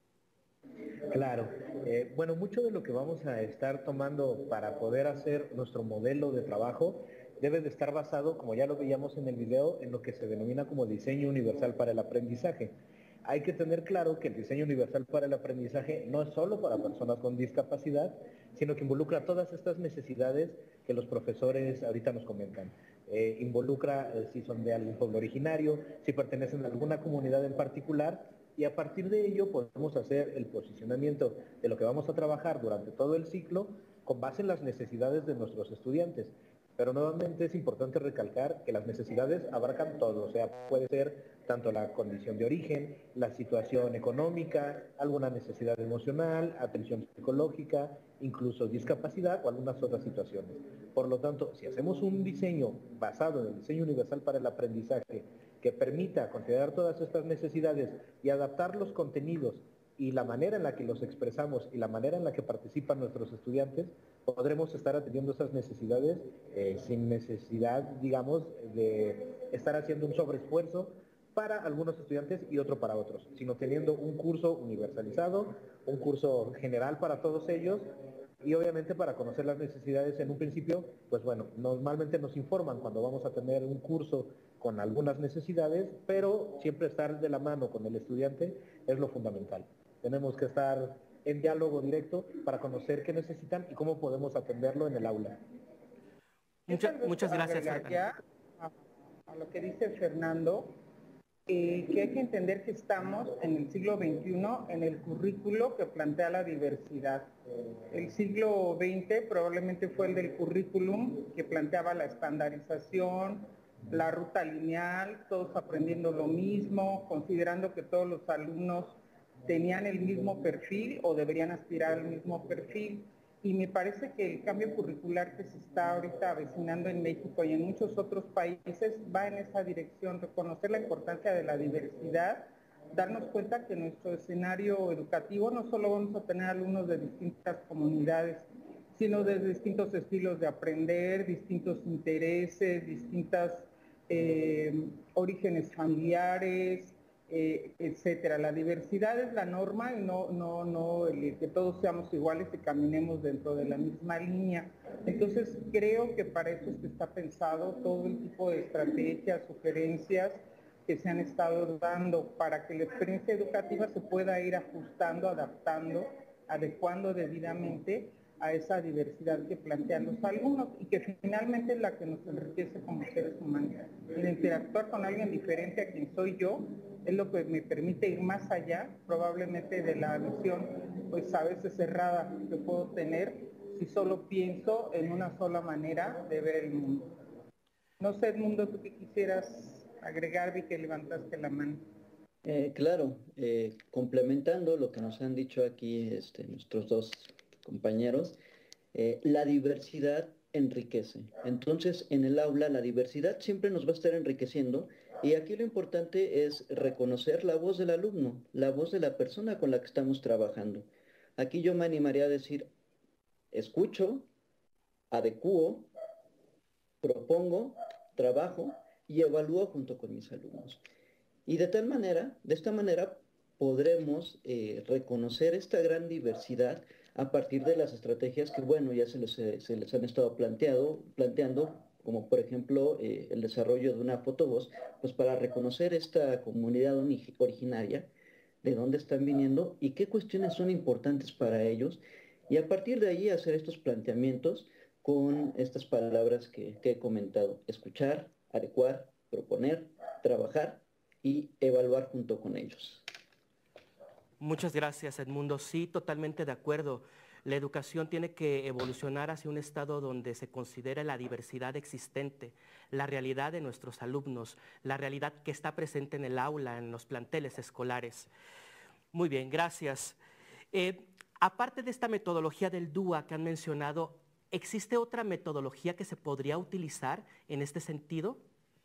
Claro. Bueno, mucho de lo que vamos a estar tomando para poder hacer nuestro modelo de trabajo debe de estar basado, como ya lo veíamos en el video, en lo que se denomina como diseño universal para el aprendizaje. Hay que tener claro que el diseño universal para el aprendizaje no es solo para personas con discapacidad, sino que involucra todas estas necesidades que los profesores ahorita nos comentan. Involucra si son de algún pueblo originario, si pertenecen a alguna comunidad en particular, y a partir de ello podemos hacer el posicionamiento de lo que vamos a trabajar durante todo el ciclo con base en las necesidades de nuestros estudiantes. Pero nuevamente es importante recalcar que las necesidades abarcan todo, o sea, puede ser tanto la condición de origen, la situación económica, alguna necesidad emocional, atención psicológica, incluso discapacidad o algunas otras situaciones. Por lo tanto, si hacemos un diseño basado en el diseño universal para el aprendizaje que permita considerar todas estas necesidades y adaptar los contenidos y la manera en la que los expresamos y la manera en la que participan nuestros estudiantes, podremos estar atendiendo esas necesidades sin necesidad, digamos, de estar haciendo un sobreesfuerzo para algunos estudiantes y otro para otros, sino teniendo un curso universalizado, un curso general para todos ellos, y obviamente para conocer las necesidades en un principio, pues bueno, normalmente nos informan cuando vamos a tener un curso con algunas necesidades, pero siempre estar de la mano con el estudiante es lo fundamental. Tenemos que estar en diálogo directo para conocer qué necesitan y cómo podemos atenderlo en el aula. Muchas gracias. A lo que dice Fernando, que hay que entender que estamos en el siglo XXI en el currículo que plantea la diversidad. El siglo XX probablemente fue el del currículum que planteaba la estandarización, la ruta lineal, todos aprendiendo lo mismo, considerando que todos los alumnos tenían el mismo perfil o deberían aspirar al mismo perfil. Y me parece que el cambio curricular que se está ahorita avecinando en México y en muchos otros países va en esa dirección, reconocer la importancia de la diversidad, darnos cuenta que en nuestro escenario educativo no solo vamos a tener alumnos de distintas comunidades, sino de distintos estilos de aprender, distintos intereses, distintas orígenes familiares, etcétera. La diversidad es la norma y no el que todos seamos iguales y caminemos dentro de la misma línea. Entonces creo que para eso es que está pensado todo el tipo de estrategias, sugerencias que se han estado dando para que la experiencia educativa se pueda ir ajustando, adaptando, adecuando debidamente a esa diversidad que plantean los alumnos y que finalmente es la que nos enriquece como seres humanos. El interactuar con alguien diferente a quien soy yo es lo que me permite ir más allá, probablemente de la visión, pues a veces cerrada que puedo tener si solo pienso en una sola manera de ver el mundo. No sé, Edmundo, ¿tú qué quisieras agregar? Vi que levantaste la mano. Claro, complementando lo que nos han dicho aquí nuestros dos compañeros, la diversidad enriquece. Entonces, en el aula la diversidad siempre nos va a estar enriqueciendo y aquí lo importante es reconocer la voz del alumno, la voz de la persona con la que estamos trabajando. Aquí yo me animaría a decir, escucho, adecuo, propongo, trabajo y evalúo junto con mis alumnos. Y de esta manera podremos reconocer esta gran diversidad a partir de las estrategias que, bueno, ya se les han estado planteando, como por ejemplo el desarrollo de una fotovoz, pues para reconocer esta comunidad originaria, de dónde están viniendo y qué cuestiones son importantes para ellos, y a partir de ahí hacer estos planteamientos con estas palabras que he comentado: escuchar, adecuar, proponer, trabajar y evaluar junto con ellos. Muchas gracias, Edmundo. Sí, totalmente de acuerdo. La educación tiene que evolucionar hacia un estado donde se considere la diversidad existente, la realidad de nuestros alumnos, la realidad que está presente en el aula, en los planteles escolares. Muy bien, gracias. Aparte de esta metodología del DUA que han mencionado, ¿existe otra metodología que se podría utilizar en este sentido?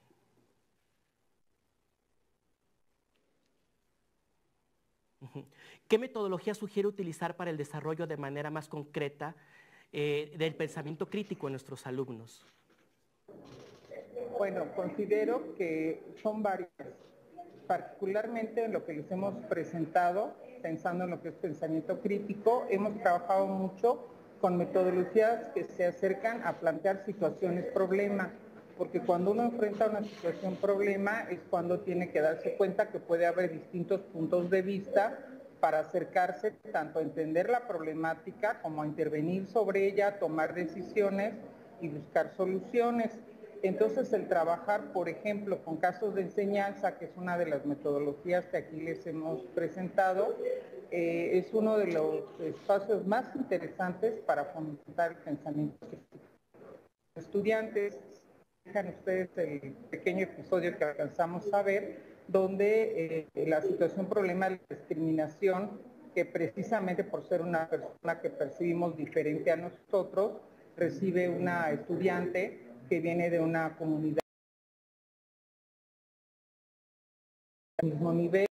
¿Qué metodología sugiere utilizar para el desarrollo de manera más concreta del pensamiento crítico en nuestros alumnos? Bueno, considero que son varias, particularmente en lo que les hemos presentado, pensando en lo que es pensamiento crítico, hemos trabajado mucho con metodologías que se acercan a plantear situaciones problema, porque cuando uno enfrenta una situación problema es cuando tiene que darse cuenta que puede haber distintos puntos de vista para acercarse tanto a entender la problemática como a intervenir sobre ella, tomar decisiones y buscar soluciones. Entonces el trabajar, por ejemplo, con casos de enseñanza, que es una de las metodologías que aquí les hemos presentado, es uno de los espacios más interesantes para fomentar el pensamiento crítico. Estudiantes, dejan ustedes el pequeño episodio que alcanzamos a ver, donde la situación problema de la discriminación, que precisamente por ser una persona que percibimos diferente a nosotros, recibe una estudiante que viene de una comunidad del mismo nivel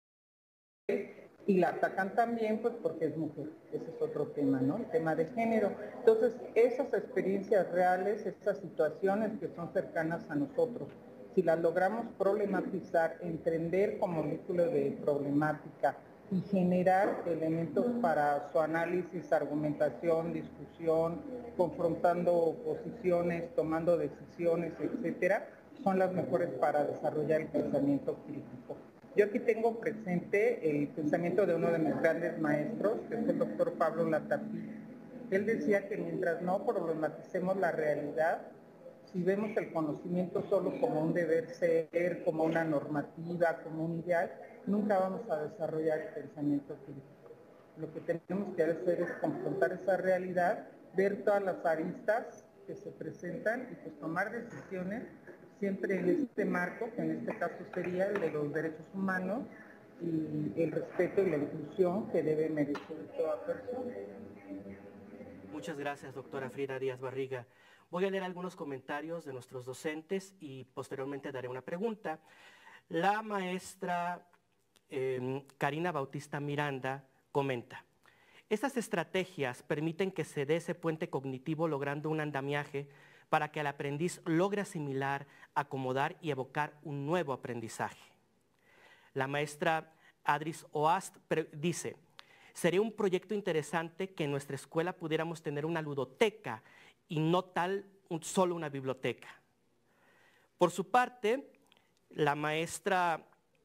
y la atacan también pues porque es mujer. Ese es otro tema, ¿no? El tema de género. Entonces, esas experiencias reales, estas situaciones que son cercanas a nosotros, si las logramos problematizar, entender como vínculo de problemática y generar elementos para su análisis, argumentación, discusión, confrontando posiciones, tomando decisiones, etcétera, son las mejores para desarrollar el pensamiento crítico. Yo aquí tengo presente el pensamiento de uno de mis grandes maestros, que es el doctor Pablo Latapí. Él decía que mientras no problematicemos la realidad, si vemos el conocimiento solo como un deber ser, como una normativa, como un ideal, nunca vamos a desarrollar el pensamiento crítico. Lo que tenemos que hacer es confrontar esa realidad, ver todas las aristas que se presentan y pues tomar decisiones siempre en este marco, que en este caso sería el de los derechos humanos y el respeto y la inclusión que debe merecer toda persona. Muchas gracias, doctora Frida Díaz Barriga. Voy a leer algunos comentarios de nuestros docentes y posteriormente daré una pregunta. La maestra Karina Bautista Miranda comenta: estas estrategias permiten que se dé ese puente cognitivo logrando un andamiaje para que el aprendiz logre asimilar, acomodar y evocar un nuevo aprendizaje. La maestra Adris Oast dice: sería un proyecto interesante que en nuestra escuela pudiéramos tener una ludoteca y no solo una biblioteca. Por su parte, la maestra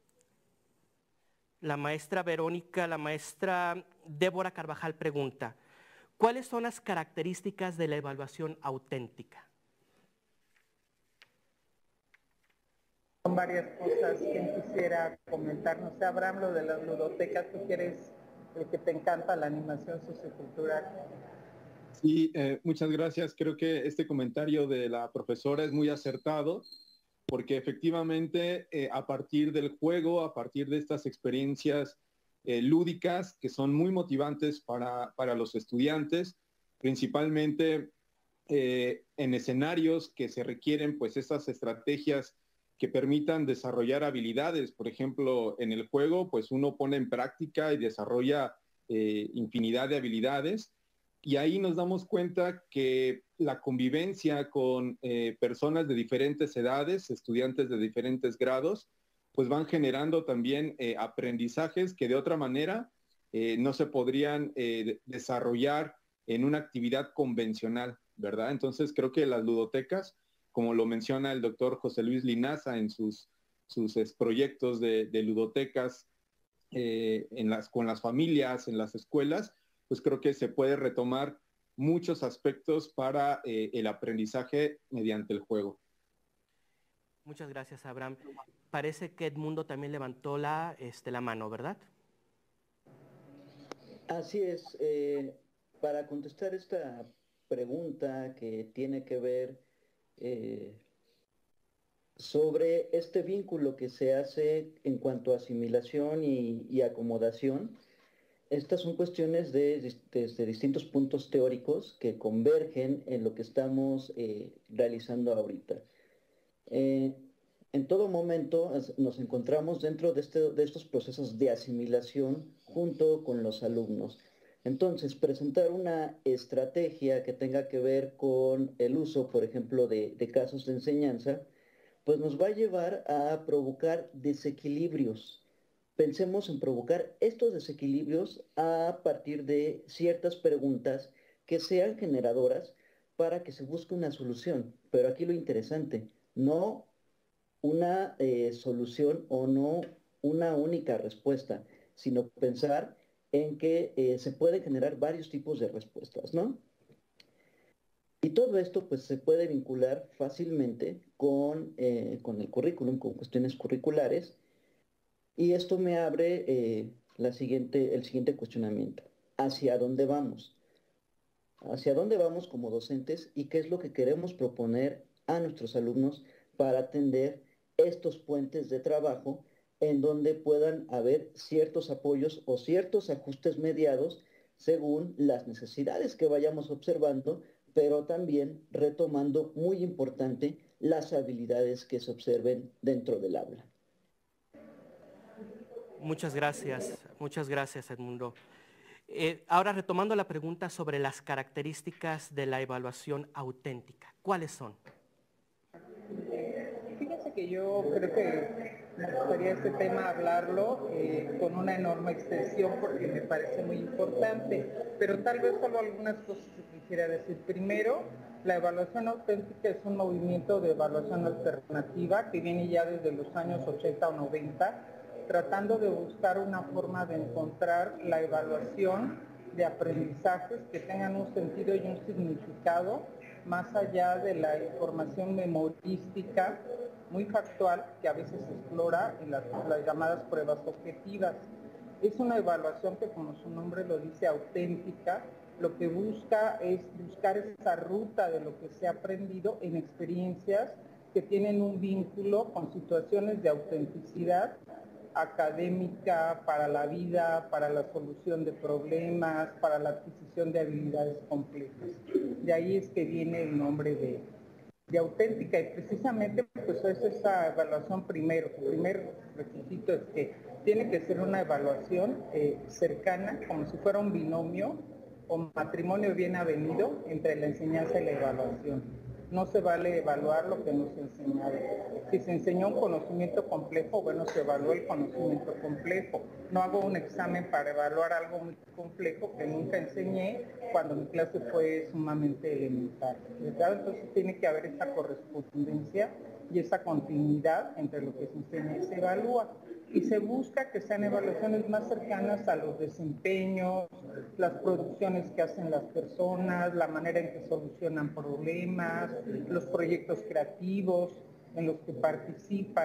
Verónica, la maestra Débora Carvajal pregunta: ¿cuáles son las características de la evaluación auténtica? Son varias cosas que quisiera comentar. No sé, Abraham, lo de las ludotecas, tú quieres el que te encanta la animación sociocultural. Sí, muchas gracias. Creo que este comentario de la profesora es muy acertado, porque efectivamente a partir del juego, a partir de estas experiencias lúdicas que son muy motivantes para los estudiantes, principalmente en escenarios que se requieren pues estas estrategias que permitan desarrollar habilidades. Por ejemplo, en el juego pues uno pone en práctica y desarrolla infinidad de habilidades, y ahí nos damos cuenta que la convivencia con personas de diferentes edades, estudiantes de diferentes grados, pues van generando también aprendizajes que de otra manera no se podrían desarrollar en una actividad convencional, ¿verdad? Entonces creo que las ludotecas, como lo menciona el doctor José Luis Linaza en sus proyectos de ludotecas con las familias, en las escuelas, pues creo que se puede retomar muchos aspectos para el aprendizaje mediante el juego. Muchas gracias, Abraham. Parece que Edmundo también levantó la mano, ¿verdad? Así es. Para contestar esta pregunta que tiene que ver sobre este vínculo que se hace en cuanto a asimilación y acomodación, estas son cuestiones desde distintos puntos teóricos que convergen en lo que estamos realizando ahorita. En todo momento nos encontramos dentro de estos procesos de asimilación junto con los alumnos. Entonces, presentar una estrategia que tenga que ver con el uso, por ejemplo, de casos de enseñanza, pues nos va a llevar a provocar desequilibrios. Pensemos en provocar estos desequilibrios a partir de ciertas preguntas que sean generadoras para que se busque una solución. Pero aquí lo interesante, no una solución o no una única respuesta, sino pensar en que se pueden generar varios tipos de respuestas, ¿no? Y todo esto pues se puede vincular fácilmente con el currículum, con cuestiones curriculares. Y esto me abre el siguiente cuestionamiento. ¿Hacia dónde vamos? ¿Hacia dónde vamos como docentes y qué es lo que queremos proponer a nuestros alumnos para atender estos puentes de trabajo en donde puedan haber ciertos apoyos o ciertos ajustes mediados según las necesidades que vayamos observando, pero también retomando, muy importante, las habilidades que se observen dentro del aula? Muchas gracias, Edmundo. Ahora retomando la pregunta sobre las características de la evaluación auténtica, ¿cuáles son? Fíjense que yo creo que me gustaría este tema hablarlo con una enorme extensión porque me parece muy importante, pero tal vez solo algunas cosas que quisiera decir. Primero, la evaluación auténtica es un movimiento de evaluación alternativa que viene ya desde los años 80 o 90, tratando de buscar una forma de encontrar la evaluación de aprendizajes que tengan un sentido y un significado más allá de la información memorística muy factual que a veces se explora en las llamadas pruebas objetivas. Es una evaluación que, como su nombre lo dice, auténtica. Lo que busca es buscar esa ruta de lo que se ha aprendido en experiencias que tienen un vínculo con situaciones de autenticidad académica, para la vida, para la solución de problemas, para la adquisición de habilidades complejas. De ahí es que viene el nombre de auténtica, y precisamente pues es esa evaluación primero. El primer requisito es que tiene que ser una evaluación cercana, como si fuera un binomio o matrimonio bien avenido entre la enseñanza y la evaluación. No se vale evaluar lo que no se enseñaron. Si se enseñó un conocimiento complejo, bueno, se evalúa el conocimiento complejo. No hago un examen para evaluar algo muy complejo que nunca enseñé cuando mi clase fue sumamente elemental, ¿verdad? Entonces tiene que haber esa correspondencia y esa continuidad entre lo que se enseña y se evalúa. Y se busca que sean evaluaciones más cercanas a los desempeños, las producciones que hacen las personas, la manera en que solucionan problemas, los proyectos creativos en los que participan.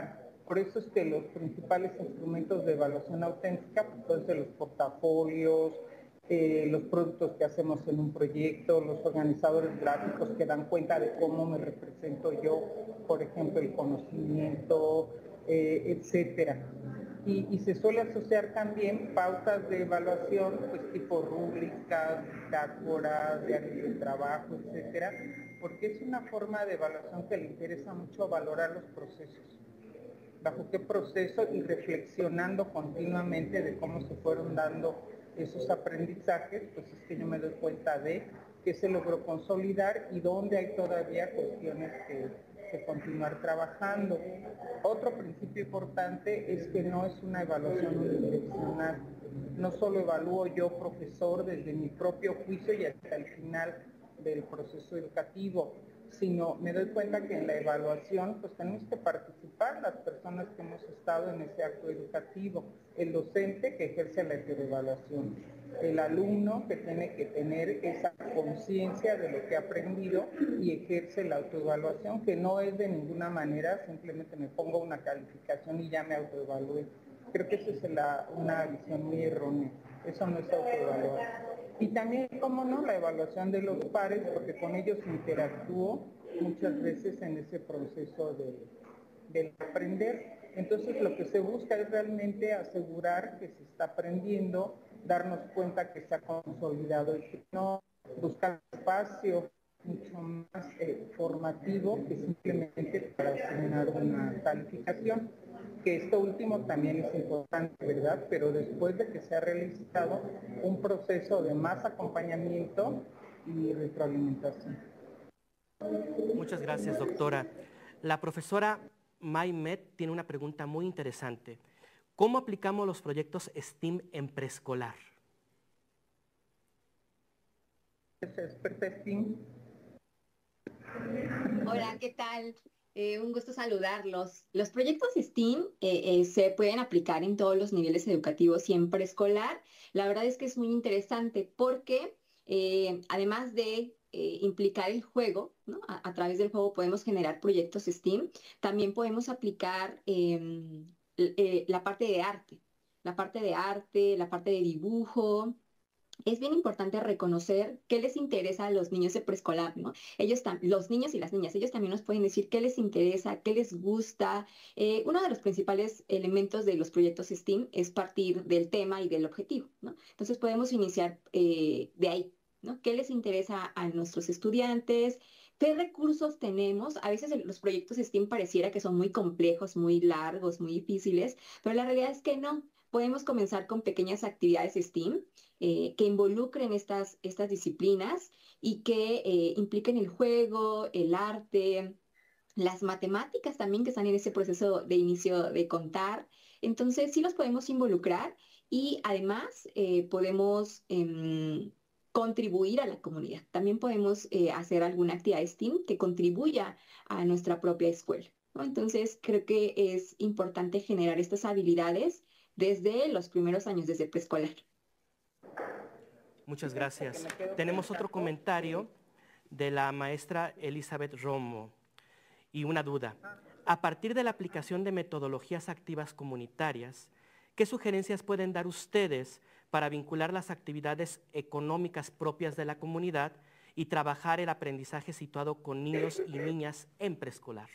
Por eso es que los principales instrumentos de evaluación auténtica pues, pueden ser los portafolios, los productos que hacemos en un proyecto, los organizadores gráficos que dan cuenta de cómo me represento yo, por ejemplo, el conocimiento, etcétera. Y se suele asociar también pautas de evaluación, pues tipo rúbricas, bitácoras, diarios de trabajo, etcétera, porque es una forma de evaluación que le interesa mucho valorar los procesos. Bajo qué proceso y reflexionando continuamente de cómo se fueron dando esos aprendizajes, pues es que yo me doy cuenta de qué se logró consolidar y dónde hay todavía cuestiones que continuar trabajando. Otro principio importante es que no es una evaluación unidireccional. No solo evalúo yo, profesor, desde mi propio juicio y hasta el final del proceso educativo, sino me doy cuenta que en la evaluación pues tenemos que participar las personas que hemos estado en ese acto educativo, el docente que ejerce la heteroevaluación, el alumno que tiene que tener esa conciencia de lo que ha aprendido y ejerce la autoevaluación, que no es de ninguna manera simplemente me pongo una calificación y ya me autoevalué. Creo que esa es una visión muy errónea, eso no es autoevaluar. Y también, cómo no, la evaluación de los pares, porque con ellos interactúo muchas veces en ese proceso del aprender. Entonces, lo que se busca es realmente asegurar que se está aprendiendo, darnos cuenta que se ha consolidado el no, buscar espacio mucho más formativo que simplemente para asignar una calificación, que esto último también es importante, ¿verdad? Pero después de que se ha realizado un proceso de más acompañamiento y retroalimentación. Muchas gracias, doctora. La profesora Maymet tiene una pregunta muy interesante. ¿Cómo aplicamos los proyectos STEAM en preescolar? Experta STEAM. Hola, ¿qué tal? Un gusto saludarlos. Los proyectos STEAM se pueden aplicar en todos los niveles educativos y en preescolar. La verdad es que es muy interesante porque además de implicar el juego, ¿no? A través del juego podemos generar proyectos STEAM. También podemos aplicar la parte de arte, la parte de dibujo. Es bien importante reconocer qué les interesa a los niños de preescolar, ¿no? Los niños y las niñas, ellos también nos pueden decir qué les interesa, qué les gusta. Uno de los principales elementos de los proyectos STEAM es partir del tema y del objetivo, ¿no? Entonces podemos iniciar de ahí, ¿no? ¿Qué les interesa a nuestros estudiantes? ¿Qué recursos tenemos? A veces los proyectos STEAM pareciera que son muy complejos, muy largos, muy difíciles, pero la realidad es que no. Podemos comenzar con pequeñas actividades STEAM que involucren estas disciplinas y que impliquen el juego, el arte, las matemáticas también que están en ese proceso de inicio de contar. Entonces sí los podemos involucrar y además podemos contribuir a la comunidad. También podemos hacer alguna actividad STEAM que contribuya a nuestra propia escuela, ¿no? Entonces creo que es importante generar estas habilidades desde los primeros años, desde preescolar. Muchas gracias. Tenemos otro comentario de la maestra Elizabeth Romo y una duda. A partir de la aplicación de metodologías activas comunitarias, ¿qué sugerencias pueden dar ustedes para vincular las actividades económicas propias de la comunidad y trabajar el aprendizaje situado con niños y niñas en preescolar?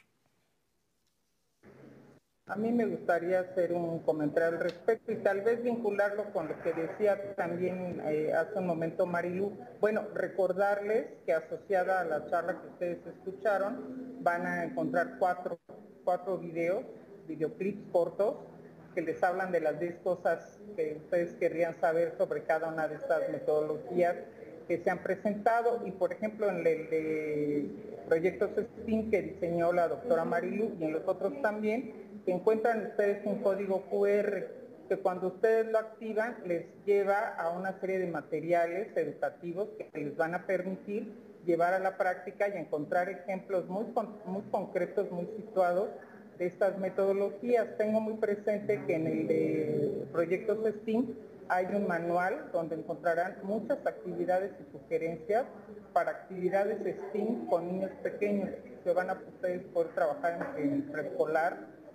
A mí me gustaría hacer un comentario al respecto y tal vez vincularlo con lo que decía también hace un momento Marilu. Bueno, recordarles que asociada a la charla que ustedes escucharon, van a encontrar cuatro videoclips cortos que les hablan de las 10 cosas que ustedes querrían saber sobre cada una de estas metodologías que se han presentado. Y por ejemplo en el de proyectos STEAM que diseñó la doctora Marilu y en los otros también, que encuentran ustedes un código QR que cuando ustedes lo activan les lleva a una serie de materiales educativos que les van a permitir llevar a la práctica y encontrar ejemplos muy concretos, muy situados de estas metodologías. Tengo muy presente que en el de proyectos STEAM hay un manual donde encontrarán muchas actividades y sugerencias para actividades STEAM con niños pequeños que van a ustedes poder trabajar en preescolar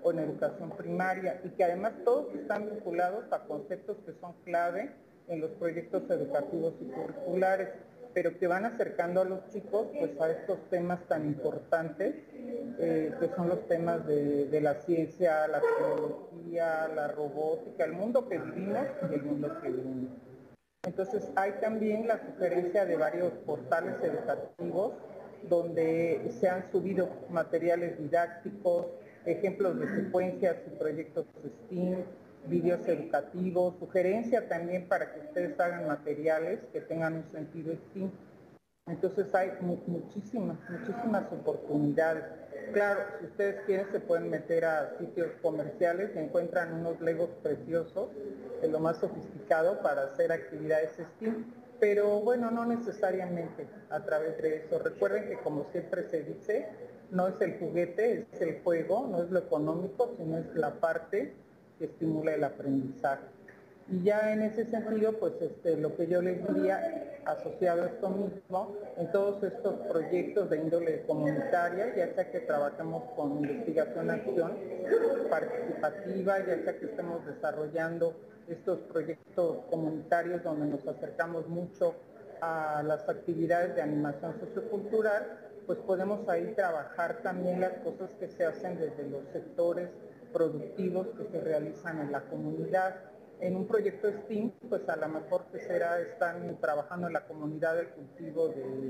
o en educación primaria, y que además todos están vinculados a conceptos que son clave en los proyectos educativos y curriculares, pero que van acercando a los chicos pues a estos temas tan importantes, que son los temas de la ciencia, la tecnología, la robótica, el mundo que vivimos y el mundo que vivimos. Entonces hay también la sugerencia de varios portales educativos donde se han subido materiales didácticos, ejemplos de secuencias y proyectos STEAM, vídeos educativos, sugerencia también para que ustedes hagan materiales que tengan un sentido STEAM. Entonces hay muchísimas oportunidades. Claro, si ustedes quieren se pueden meter a sitios comerciales y encuentran unos legos preciosos, de lo más sofisticado para hacer actividades STEAM, pero bueno, no necesariamente a través de eso. Recuerden que como siempre se dice, no es el juguete, es el juego, no es lo económico, sino es la parte que estimula el aprendizaje. Y ya en ese sentido, pues lo que yo les diría, asociado a esto mismo, en todos estos proyectos de índole comunitaria, ya sea que trabajemos con investigación-acción participativa, ya sea que estemos desarrollando estos proyectos comunitarios donde nos acercamos mucho a las actividades de animación sociocultural, pues podemos ahí trabajar también las cosas que se hacen desde los sectores productivos que se realizan en la comunidad. En un proyecto STEAM, pues a lo mejor que están trabajando en la comunidad del cultivo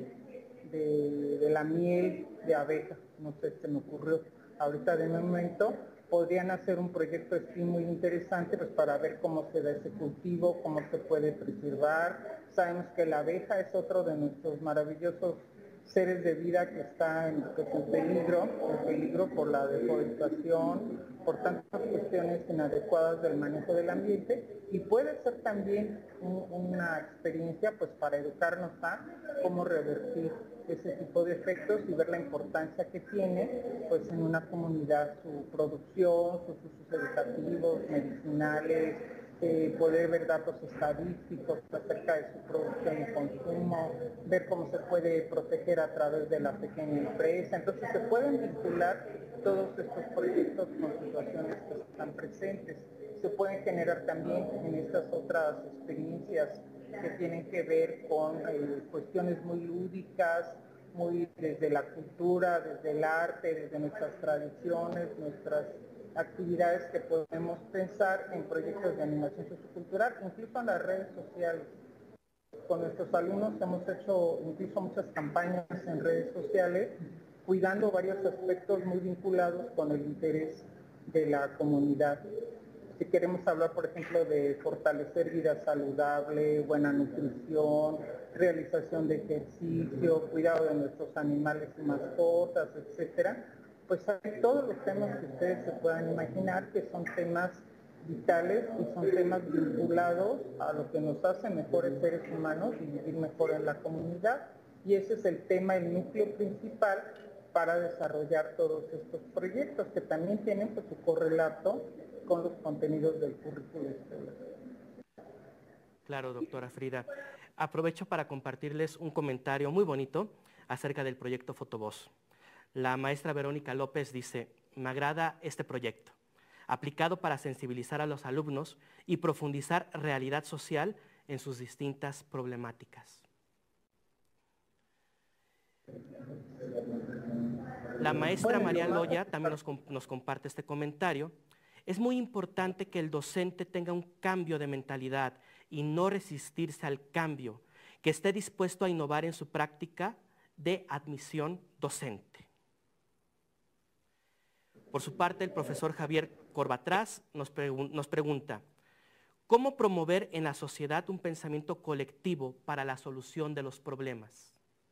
de la miel de abejas, no sé, se me ocurrió ahorita de momento. Podrían hacer un proyecto STEAM muy interesante pues para ver cómo se da ese cultivo, cómo se puede preservar. Sabemos que la abeja es otro de nuestros maravillosos seres de vida que está en peligro por la deforestación, por tantas cuestiones inadecuadas del manejo del ambiente, y puede ser también una experiencia pues para educarnos a cómo revertir ese tipo de efectos y ver la importancia que tiene pues en una comunidad su producción, sus usos educativos, medicinales, poder ver datos estadísticos acerca de su producción y consumo, ver cómo se puede proteger a través de la pequeña empresa. Entonces se pueden vincular todos estos proyectos con situaciones que están presentes. Se pueden generar también en estas otras experiencias que tienen que ver con cuestiones muy lúdicas, muy desde la cultura, desde el arte, desde nuestras tradiciones, nuestras actividades que podemos pensar en proyectos de animación sociocultural, incluso en las redes sociales. Con nuestros alumnos hemos hecho incluso muchas campañas en redes sociales, cuidando varios aspectos muy vinculados con el interés de la comunidad. Si queremos hablar, por ejemplo, de fortalecer vida saludable, buena nutrición, realización de ejercicio, cuidado de nuestros animales y mascotas, etcétera, pues hay todos los temas que ustedes se puedan imaginar que son temas vitales y son temas vinculados a lo que nos hace mejores seres humanos y vivir mejor en la comunidad. Y ese es el tema, el núcleo principal para desarrollar todos estos proyectos que también tienen pues, su correlato con los contenidos del currículo escolar. Claro, doctora Frida. Aprovecho para compartirles un comentario muy bonito acerca del proyecto Fotovoz. La maestra Verónica López dice: me agrada este proyecto, aplicado para sensibilizar a los alumnos y profundizar realidad social en sus distintas problemáticas. La maestra María Loya también nos comparte este comentario. Es muy importante que el docente tenga un cambio de mentalidad y no resistirse al cambio, que esté dispuesto a innovar en su práctica de admisión docente. Por su parte, el profesor Javier Corbatraz nos pregunta: ¿cómo promover en la sociedad un pensamiento colectivo para la solución de los problemas?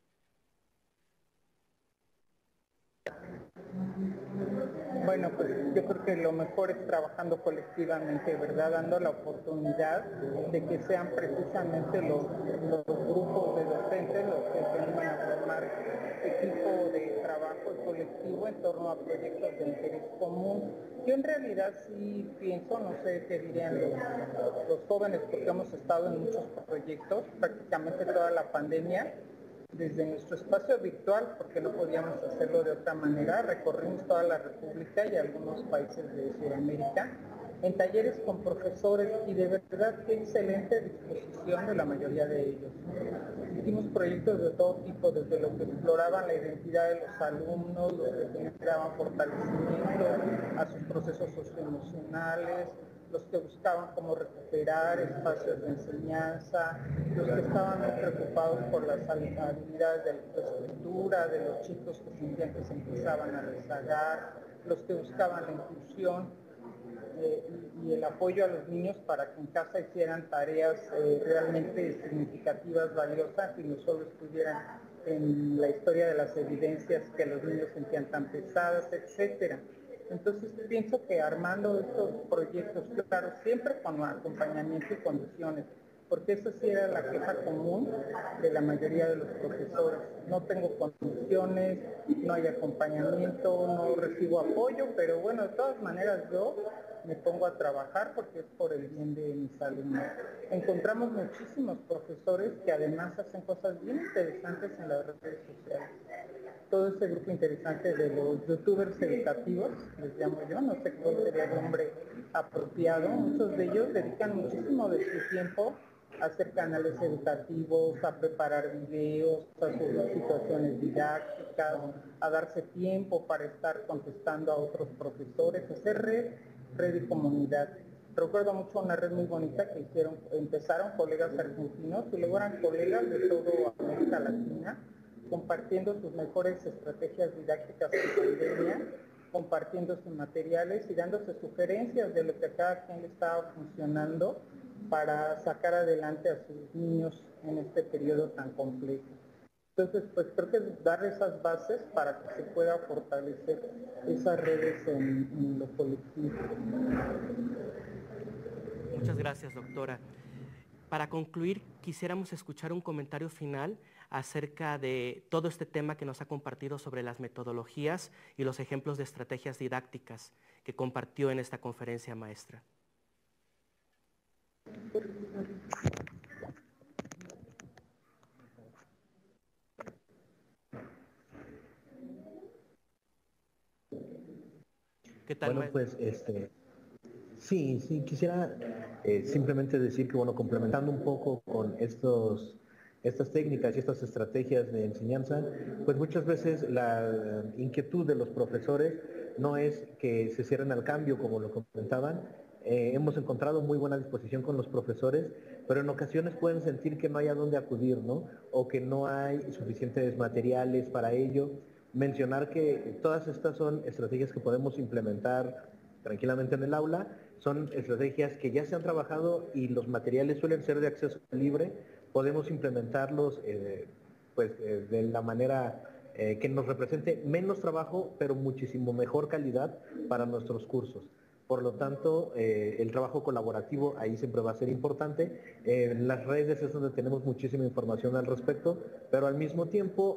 Bueno, pues yo creo que lo mejor es trabajando colectivamente, ¿verdad? Dando la oportunidad de que sean precisamente los grupos de docentes los que se animan a formar equipo de trabajo colectivo en torno a proyectos de interés común. Yo en realidad sí pienso, no sé qué dirían los jóvenes, porque hemos estado en muchos proyectos, prácticamente toda la pandemia Desde nuestro espacio virtual, porque no podíamos hacerlo de otra manera, recorrimos toda la República y algunos países de Sudamérica en talleres con profesores y de verdad qué excelente disposición de la mayoría de ellos. Hicimos proyectos de todo tipo, desde lo que exploraban la identidad de los alumnos, los que generaban fortalecimiento a sus procesos socioemocionales, los que buscaban cómo recuperar espacios de enseñanza, los que estaban muy preocupados por las habilidades de la escritura, de los chicos que sentían que se empezaban a rezagar, los que buscaban la inclusión y el apoyo a los niños para que en casa hicieran tareas realmente significativas, valiosas y no solo estuvieran en la historia de las evidencias que los niños sentían tan pesadas, etcétera. Entonces pienso que armando estos proyectos, claro, siempre con acompañamiento y condiciones, porque eso sí era la queja común de la mayoría de los profesores. No tengo condiciones, no hay acompañamiento, no recibo apoyo, pero bueno, de todas maneras yo me pongo a trabajar porque es por el bien de mis alumnos. Encontramos muchísimos profesores que además hacen cosas bien interesantes en las redes sociales. Todo ese grupo interesante de los youtubers educativos, les llamo yo, no sé cuál sería el nombre apropiado, muchos de ellos dedican muchísimo de su tiempo a hacer canales educativos, a preparar videos, a subir situaciones didácticas, a darse tiempo para estar contestando a otros profesores, hacer red y comunidad. Recuerdo mucho una red muy bonita que empezaron colegas argentinos y luego eran colegas de toda América Latina, compartiendo sus mejores estrategias didácticas en pandemia, compartiendo sus materiales y dándose sugerencias de lo que a cada quien le estaba funcionando para sacar adelante a sus niños en este periodo tan complejo. Entonces, pues creo que es dar esas bases para que se pueda fortalecer esas redes en lo colectivo. Muchas gracias, doctora. Para concluir, quisiéramos escuchar un comentario final acerca de todo este tema que nos ha compartido sobre las metodologías y los ejemplos de estrategias didácticas que compartió en esta conferencia maestra. ¿Qué tal, bueno, pues sí, quisiera simplemente decir que, bueno, complementando un poco con estas técnicas y estas estrategias de enseñanza, pues muchas veces la inquietud de los profesores no es que se cierren al cambio, como lo comentaban. Hemos encontrado muy buena disposición con los profesores, pero en ocasiones pueden sentir que no hay a dónde acudir, ¿no? O que no hay suficientes materiales para ello. Mencionar que todas estas son estrategias que podemos implementar tranquilamente en el aula, son estrategias que ya se han trabajado y los materiales suelen ser de acceso libre. Podemos implementarlos de la manera que nos represente menos trabajo, pero muchísimo mejor calidad para nuestros cursos. Por lo tanto, el trabajo colaborativo ahí siempre va a ser importante. En las redes es donde tenemos muchísima información al respecto, pero al mismo tiempo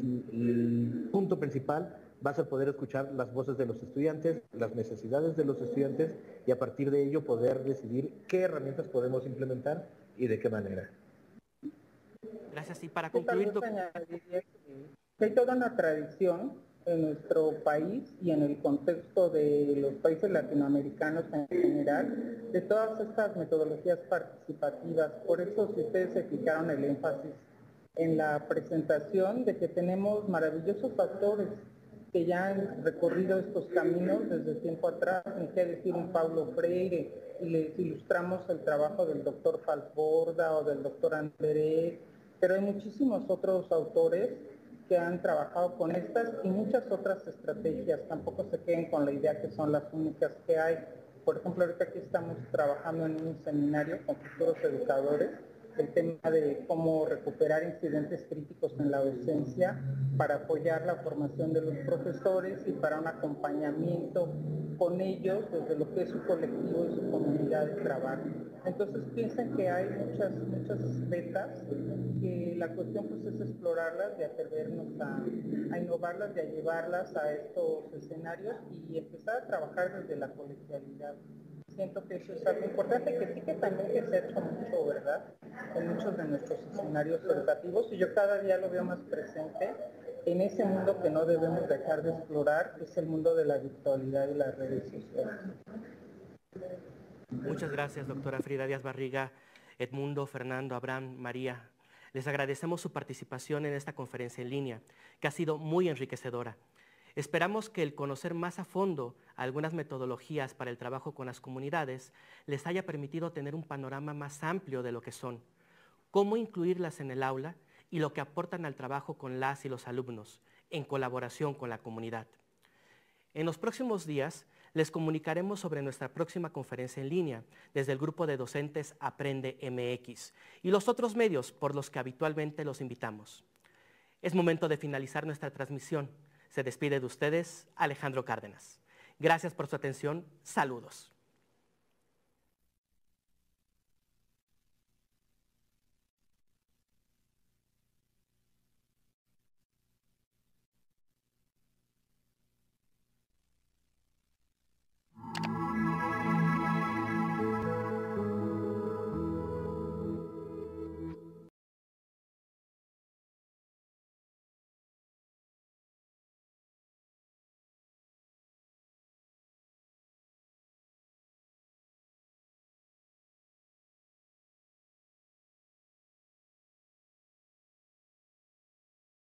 el punto principal va a ser poder escuchar las voces de los estudiantes, las necesidades de los estudiantes y a partir de ello poder decidir qué herramientas podemos implementar y de qué manera. Gracias. Y para concluir, hay toda una tradición en nuestro país y en el contexto de los países latinoamericanos en general, de todas estas metodologías participativas. Por eso, si ustedes se fijaron el énfasis en la presentación de que tenemos maravillosos autores que ya han recorrido estos caminos desde tiempo atrás, ni qué decir un Paulo Freire, y les ilustramos el trabajo del doctor Falsborda o del doctor Anderé, pero hay muchísimos otros autores que han trabajado con estas y muchas otras estrategias. Tampoco se queden con la idea que son las únicas que hay. Por ejemplo, ahorita aquí estamos trabajando en un seminario con futuros educadores, el tema de cómo recuperar incidentes críticos en la docencia para apoyar la formación de los profesores y para un acompañamiento con ellos desde lo que es su colectivo y su comunidad de trabajo. Entonces piensen que hay muchas betas, que la cuestión pues es explorarlas y atrevernos a innovarlas y a llevarlas a estos escenarios y empezar a trabajar desde la colegialidad. siento que eso es algo importante, que sí que también que se ha hecho mucho, ¿verdad? En muchos de nuestros escenarios educativos, y yo cada día lo veo más presente en ese mundo que no debemos dejar de explorar, que es el mundo de la virtualidad y las redes sociales. Muchas gracias, doctora Frida Díaz Barriga, Edmundo, Fernando, Abraham, María. Les agradecemos su participación en esta conferencia en línea, que ha sido muy enriquecedora. Esperamos que el conocer más a fondo algunas metodologías para el trabajo con las comunidades les haya permitido tener un panorama más amplio de lo que son, cómo incluirlas en el aula y lo que aportan al trabajo con las y los alumnos, en colaboración con la comunidad. En los próximos días les comunicaremos sobre nuestra próxima conferencia en línea desde el grupo de docentes Aprende MX y los otros medios por los que habitualmente los invitamos. Es momento de finalizar nuestra transmisión. Se despide de ustedes Alejandro Cárdenas. Gracias por su atención. Saludos.